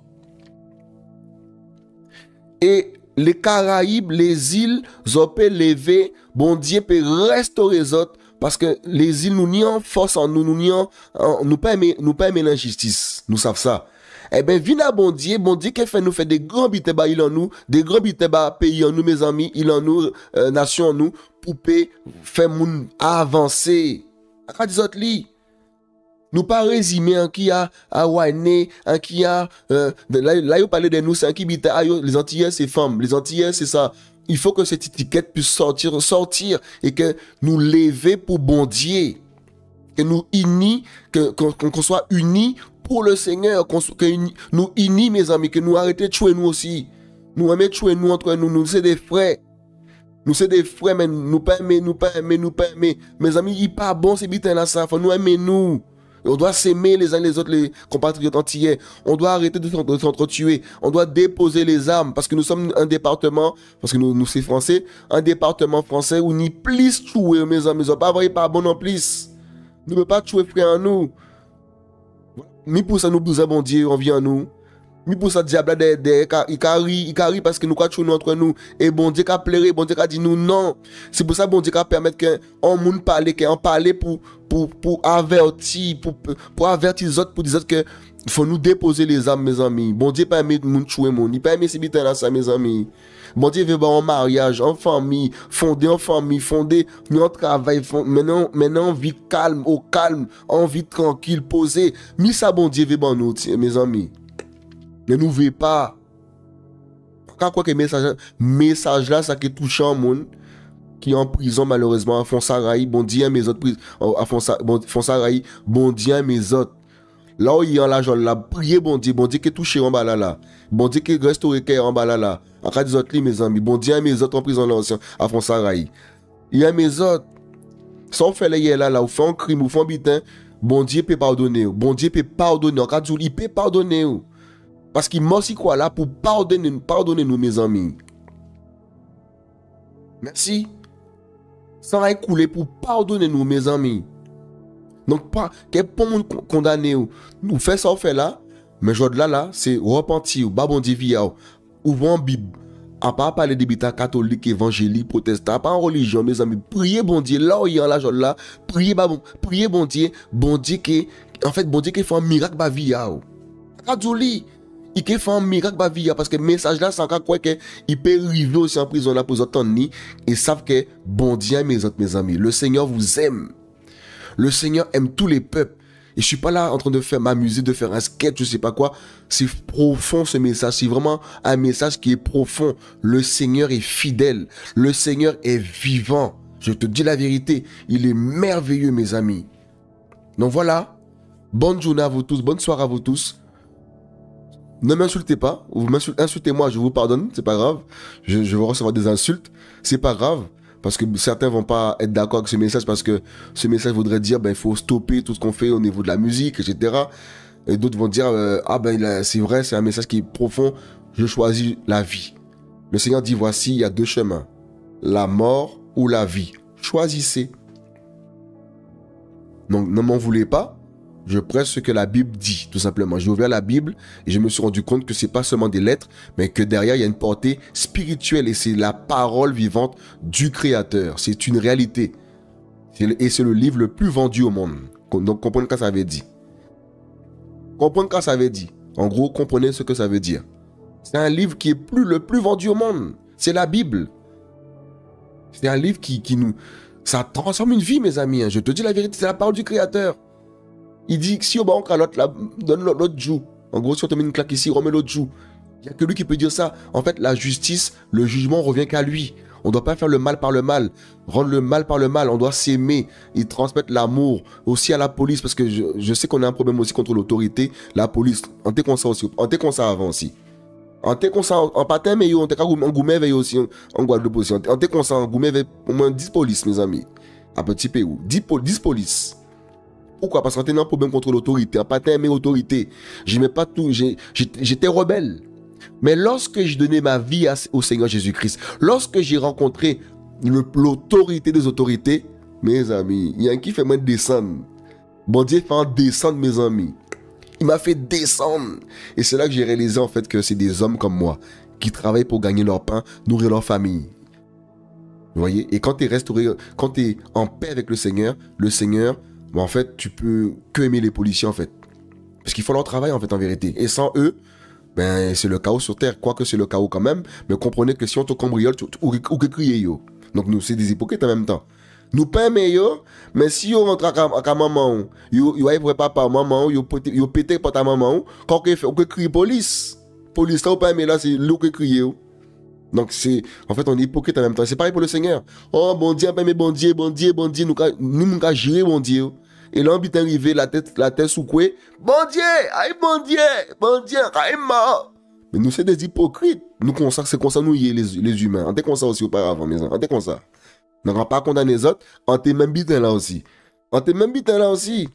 Et les Caraïbes, les îles, ont pu lever, bon Dieu peut restaurer les autres, parce que les îles nous n'y en force en nous, nous n'y en, nous pas aimer, nous pas aimer l'injustice, nous savons ça. Eh bien, viens à bon Dieu, bon Dieu qui fait nous faire des grands bités il en nous, des grands bités pays en nous, mes amis, il en nous, euh, nation en nous, pour faire moun avancer. À quoi des autres lits? Nous pas résumer en qui a à Wainé, en qui a euh, là là vous parlez de nous c'est en qui bita les Antillais c'est femmes, les Antillais c'est ça. Il faut que cette étiquette puisse sortir sortir et que nous lever pour bon Dieu. Que nous unis que qu'on qu'on soit unis pour le Seigneur, qu'on que nous unis mes amis, que nous arrêter de tuer nous aussi. Nous aimer tuer nous entre nous, nous c'est des frères. Nous c'est des frères mais nous pas aimer, nous pas aimer, nous pas aimer. Mes amis, il pas bon c'est bitin là ça, faut nous aimer nous. On doit s'aimer les uns les autres, les compatriotes antillais. On doit arrêter de s'entretuer. On doit déposer les armes parce que nous sommes un département, parce que nous, nous c'est français, un département français où ni plus tuer, mes amis. Ils pas vrai, pas bon en plus. Nous ne pouvons pas tuer frère en nous. Ni pour ça nous besoin bon Dieu, on vient à nous. Ni pour ça diable de de il carry, il carry parce que nous quoi tuer entre nous et bon Dieu qu'a pleuré, bon Dieu qu'a dit nous non. C'est pour ça bon Dieu qu'a permettre que on monde parler, qu'on parler pour pour pour avertir, pour pour avertir les autres, pour dire que il faut nous déposer les armes mes amis. Bon Dieu pas aimer nous tuer mon, il pas aimer ces bitins là ça mes amis. Bon Dieu veut en mariage, en famille, fonder en famille, fonder en travail, fond, maintenant maintenant vie calme, au calme, en vie tranquille, posée. Mais ça bon Dieu veut bon nous mes amis. Ne nous veut pas. Quand quoi que message message là ça qui touche un monde qui est en prison malheureusement à Fonsaraï, bon Dieu mes autres prises à Fonsaraï, bon Dieu mes autres. Là où il y a l'argent là, priez bon Dieu, bon Dieu qui touché en bas là là. Bon Dieu qui restauré cœur en bas là là. En cas des autres mes amis, bon Dieu mes autres en prison là aussi à Fonsaraï. Il y a mes autres. Sans faire les là là ou fait un crime ou fait un bitin, bon Dieu peut pardonner. Bon Dieu peut pardonner. En cas de il peut pardonner. Parce qu'il m'a aussi quoi là pour pardonner, pardonner nous mes amis. Merci. Ça va couler pour pardonner nous mes amis. Donc pas quel pour nous condamner nous fait ça on fait là, mais je là là c'est repentir, ba bon Dieu via ouvrons Bible. À part parler des bêta catholiques, évangéliques, protestants, pas en religion mes amis, priez bon Dieu là où il y a là là, priez ba bon, priez bon Dieu, bon Dieu que en fait bon Dieu qui fait un miracle ba via. Kadouli il peut faire un miracle ba vie parce que message là c'est encore quoi que il peut arriver aussi en prison là pour autant ni et savent que bon Dieu mes autres mes amis, le Seigneur vous aime. Le Seigneur aime tous les peuples. Et je suis pas là en train de faire m'amuser, de faire un sketch, je sais pas quoi. C'est profond ce message. C'est vraiment un message qui est profond. Le Seigneur est fidèle. Le Seigneur est vivant. Je te dis la vérité. Il est merveilleux, mes amis. Donc voilà. Bonne journée à vous tous. Bonne soirée à vous tous. ne m'insultez pas. Vous insultez-moi, je vous pardonne, c'est pas grave. Je, je vais recevoir des insultes, c'est pas grave. Parce que certains vont pas être d'accord avec ce message parce que ce message voudrait dire ben il faut stopper tout ce qu'on fait au niveau de la musique, et cetera. Et d'autres vont dire euh, ah ben c'est vrai, c'est un message qui est profond. Je choisis la vie. Le Seigneur dit voici, il y a deux chemins, la mort ou la vie. Choisissez. Donc ne m'en voulez pas. Je prêche ce que la Bible dit, tout simplement. J'ai ouvert la Bible et je me suis rendu compte que c'est pas seulement des lettres, mais que derrière, il y a une portée spirituelle et c'est la parole vivante du Créateur. C'est une réalité. Et c'est le livre le plus vendu au monde. Donc, comprenez ce que ça veut dire. Comprenez ce que ça veut dire. En gros, comprenez ce que ça veut dire. C'est un livre qui est plus, le plus vendu au monde. C'est la Bible. C'est un livre qui, qui nous... Ça transforme une vie, mes amis. Je te dis la vérité, c'est la parole du Créateur. Il dit que si on banque à l'autre, donne l'autre joue. En gros, si on te met une claque ici, remets l'autre joue. Il n'y a que lui qui peut dire ça. En fait, la justice, le jugement revient qu'à lui. On ne doit pas faire le mal par le mal. Rendre le mal par le mal. On doit s'aimer et transmettre l'amour aussi à la police. Parce que je, je sais qu'on a un problème aussi contre l'autorité. La police, on était comme ça aussi. On était comme ça avant aussi. On était comme ça en patin, mais on était en Goumet veille aussi. En Guadeloupe aussi. On était comme ça en Goumet veille au moins dix polices, mes amis. À Petit Pérou. dix polices. Pourquoi? Parce qu'on était un problème contre l'autorité. En patin, mais autorité. J'aimais pas tout. J'étais rebelle. Mais lorsque j'ai donné ma vie à, au Seigneur Jésus-Christ, lorsque j'ai rencontré l'autorité des autorités, mes amis, il y a un qui fait moi descendre. Bon Dieu fait en descendre, mes amis. Il m'a fait descendre. Et c'est là que j'ai réalisé en fait que c'est des hommes comme moi qui travaillent pour gagner leur pain, nourrir leur famille. Vous voyez? Et quand tu es restauré, quand tu es en paix avec le Seigneur, le Seigneur, ben en fait, tu peux que aimer les policiers en fait. Parce qu'ils font leur travail en fait en vérité. Et sans eux, ben c'est le chaos sur terre. Quoique c'est le chaos quand même. Mais comprenez que si on te cambriole, ou que crier yo. Donc nous, c'est des hypocrites en même temps. Nous pas meilleur, mais si on rentre à la maman, yo yo pour papa, maman, yo yo pété pour ta maman, quand on fait on crie police. Police là pas mais là c'est l'eau qui crie. Donc c'est en fait on est hypocrite en même temps. C'est pareil pour le Seigneur. Oh bon Dieu, mais bon Dieu, bon Dieu, bon Dieu, nous nous nous gérer bon Dieu. Et là on est arrivé la tête la tête sous quoi? Bon Dieu, aïe bon Dieu, bon Dieu, aïe mort. Mais nous c'est des hypocrites. Nous comme ça c'est comme ça nous y est les les humains. On était comme ça aussi auparavant mes amis. On était comme ça. On ne va pas condamner les autres, on t'est même bitin là aussi. On t'est même bitin là aussi.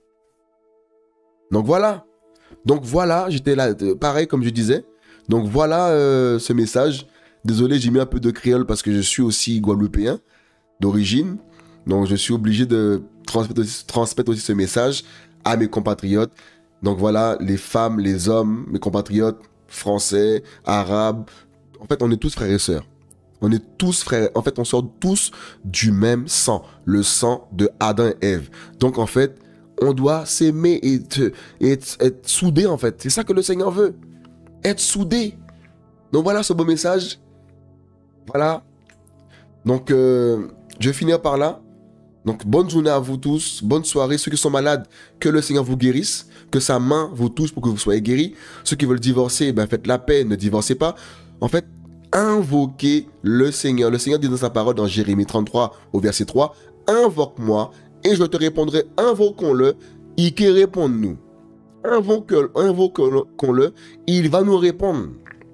Donc voilà. Donc voilà, j'étais là, pareil comme je disais. Donc voilà euh, ce message. Désolé, j'ai mis un peu de créole parce que je suis aussi guadeloupéen d'origine. Donc je suis obligé de transmettre aussi, transmettre aussi ce message à mes compatriotes. Donc voilà, les femmes, les hommes, mes compatriotes français, arabes. En fait, on est tous frères et sœurs. On est tous frères. En fait, on sort tous du même sang. Le sang de Adam et Ève. Donc, en fait, on doit s'aimer et, et être, être soudés, en fait. C'est ça que le Seigneur veut. Être soudés. Donc, voilà ce beau message. Voilà. Donc, euh, je vais finir par là. Donc, bonne journée à vous tous. Bonne soirée. Ceux qui sont malades, que le Seigneur vous guérisse. Que sa main vous touche pour que vous soyez guéris. Ceux qui veulent divorcer, ben, faites la paix. Ne divorcez pas. En fait, invoquez le Seigneur. Le Seigneur dit dans sa parole dans Jérémie trente-trois au verset trois, invoque-moi et je te répondrai. Invoquons-le, il qui répond-nous. Invoquons-le, invoquons-le, il va nous répondre.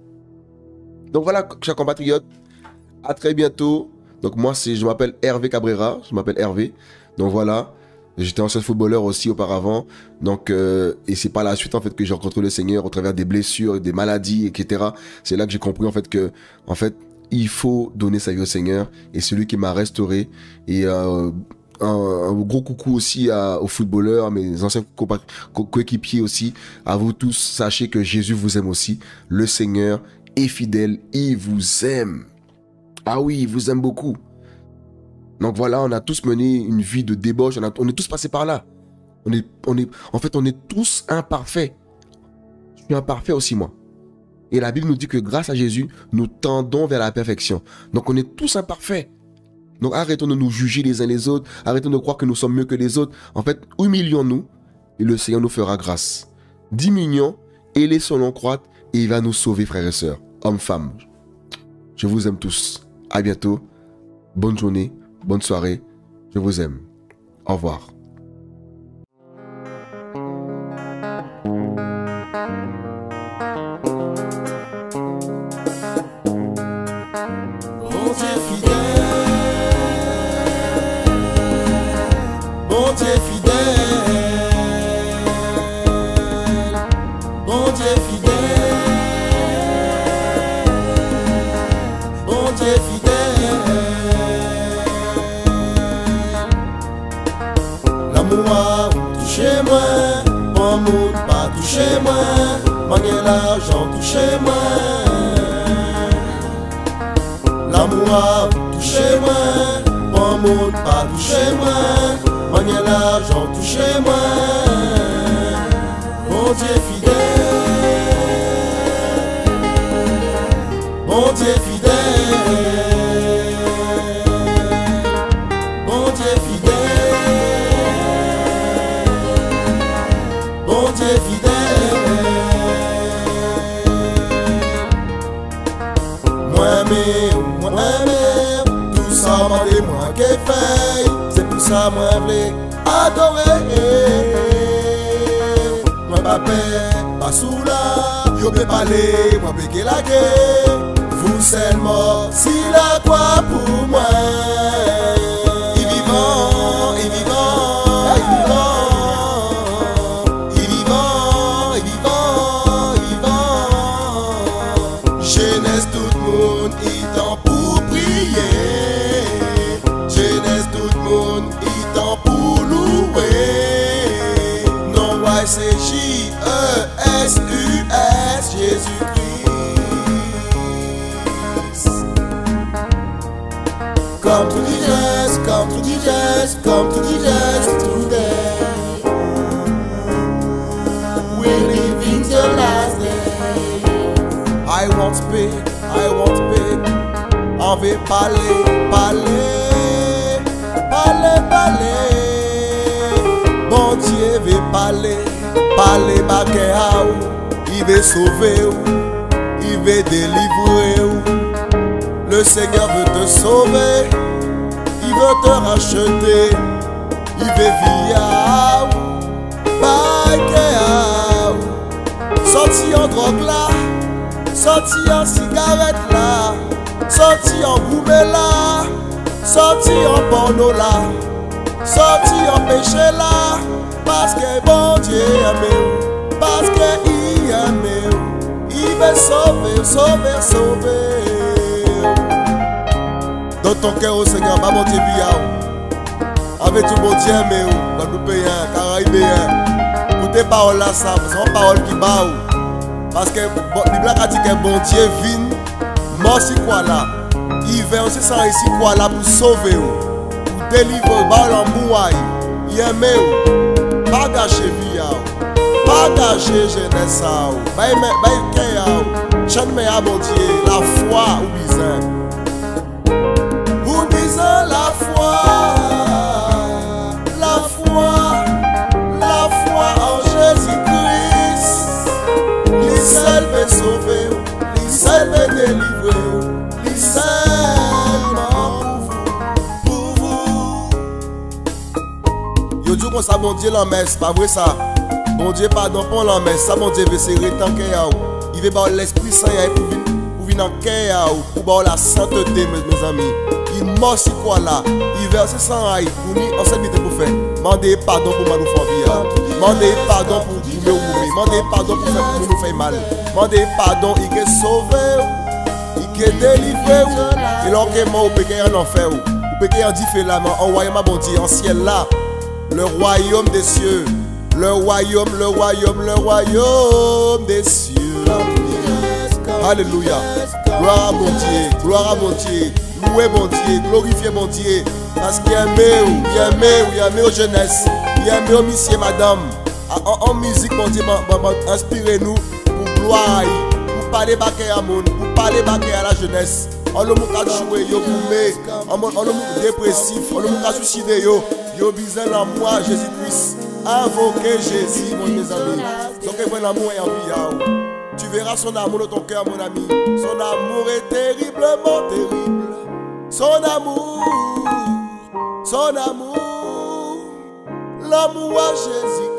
Donc voilà, chers compatriotes, à très bientôt. Donc moi, c'est, je m'appelle Hervé Cabrera, je m'appelle Hervé. Donc voilà. J'étais ancien footballeur aussi auparavant. Donc, euh, et c'est par la suite, en fait, que j'ai rencontré le Seigneur au travers des blessures, des maladies, et cetera. C'est là que j'ai compris, en fait, que, en fait, il faut donner sa vie au Seigneur. Et celui qui m'a restauré. Et, euh, un, un gros coucou aussi à, aux footballeurs, à mes anciens co co coéquipiers aussi. À vous tous, sachez que Jésus vous aime aussi. Le Seigneur est fidèle. Il vous aime. Ah oui, il vous aime beaucoup. Donc voilà, on a tous mené une vie de débauche, on, a, on est tous passés par là. On est, on est, en fait, on est tous imparfaits. Je suis imparfait aussi, moi. Et la Bible nous dit que grâce à Jésus, nous tendons vers la perfection. Donc on est tous imparfaits. Donc arrêtons de nous juger les uns les autres, arrêtons de croire que nous sommes mieux que les autres. En fait, humilions-nous et le Seigneur nous fera grâce. Diminuons et laissons-le croître et il va nous sauver, frères et sœurs, hommes, femmes. Je vous aime tous. À bientôt. Bonne journée. Bonne soirée, je vous aime. Au revoir. bon Dieu fidèle, bon Dieu fidèle, bon Dieu fidèle, bon Dieu fidèle. L'amour a touché moi, mon monde pas touché moi, manier l'argent touché moi. L'amour a touché moi, mon monde pas touché moi, manier l'argent touché moi. Bon Dieu fidèle, bon Dieu fidèle, bon Dieu fidèle, bon Dieu fidèle. Moi-même, moi-même, tout ça m'a dit moi qui fait, c'est pour ça moi voulais adorer. Moi pas peur, pas sous là, yo peux parler, moi peux la guerre. Vous seulement, si la quoi pour moi. Il vivant, il vivant, il vivant, il vivant, il vivant, il vivant. Jeunesse tout le monde, il t'en pour prier. Jeunesse tout le monde, il t'en pour louer. Non, ouais, c'est J E S U S, Jésus-Christ. Come to Jesus, come to Jesus, come to Jesus today. We live in the last day. I won't speak, I won't speak. On veut parler, parler, parler, parler. Bon Dieu veut parler, parler baguette à ou. Il veut sauver ou, il veut délivrer ou. Le Seigneur veut te sauver, il veut te racheter, il veut vivre à ou, baguette à ou. Sorti en drogue là, sorti en cigarette là, sorti en gourmet là, sorti en porno là, sorti en péché là, parce que bon Dieu aime ou, parce qu'il aime ou, il veut sauver, sauver, sauver. Dans ton cœur au Seigneur, pas mon Dieu via avec tout bon Dieu aime ou, Guadeloupéen, Caraïbéen, pour tes paroles là, ça, c'est une parole qui bat ou. Parce que la Bible a dit que bon Dieu vient, mort si quoi là, il vient aussi sans ici quoi là pour sauver ou, pour délivrer, par l'amour, il aime ou, pas gâcher vie ou, pas gâcher jeunesse ou, pas y cœur ou, chante mais à bon Dieu, la foi ou bizarre. Ou bizarre la foi, la foi, la foi en Jésus-Christ. Lui seul peut sauver, lui seul peut délivrer, lui seulement pour vous. Yo dit qu'on ça bon Dieu l'en messe, pas vrai ça. Bon Dieu pardon pour l'en messe, ça bon Dieu veut serrer tant qu'il y a. Il veut voir l'Esprit Saint pour venir pour venir dans cœur, pour voir la sainteté mes amis. Il mort si quoi là, il verse sans aïe pour nous en cette pour faire. Mandez pardon pour ma nous faire vie. Mandez pardon pour nous oublier. Mandez pardon pour faire pour nous faire mal. Mandez pardon, il est sauvé, il est délivré. Et l'on est mort, vous pouvez en enfer. Vous pouvez en dire là, en royaume bon Dieu, en ciel là, le royaume des cieux, le royaume, le royaume, le royaume des cieux. Alléluia. Gloire à mon Dieu, gloire à mon Dieu. Louez mon Dieu, glorifiez mon Dieu. Parce qu'il aime, il aime, il aime aux jeunesse, il aime aux messieurs, madame. En, en musique, mon Dieu, inspirez-nous pour gloire, pour parler baquet à monde, pour parler baquet à la jeunesse. On le mou ka jouer, yo goumé, on le mou dépressif, on le mou ka suicider, yo, yo besoin l'amour à Jésus-Christ. Invoquez Jésus, mon mes amis. Donc, il l'amour est en vie. Tu verras son amour dans ton cœur, mon ami. Son amour est terriblement terrible. Son amour, son amour, l'amour à Jésus.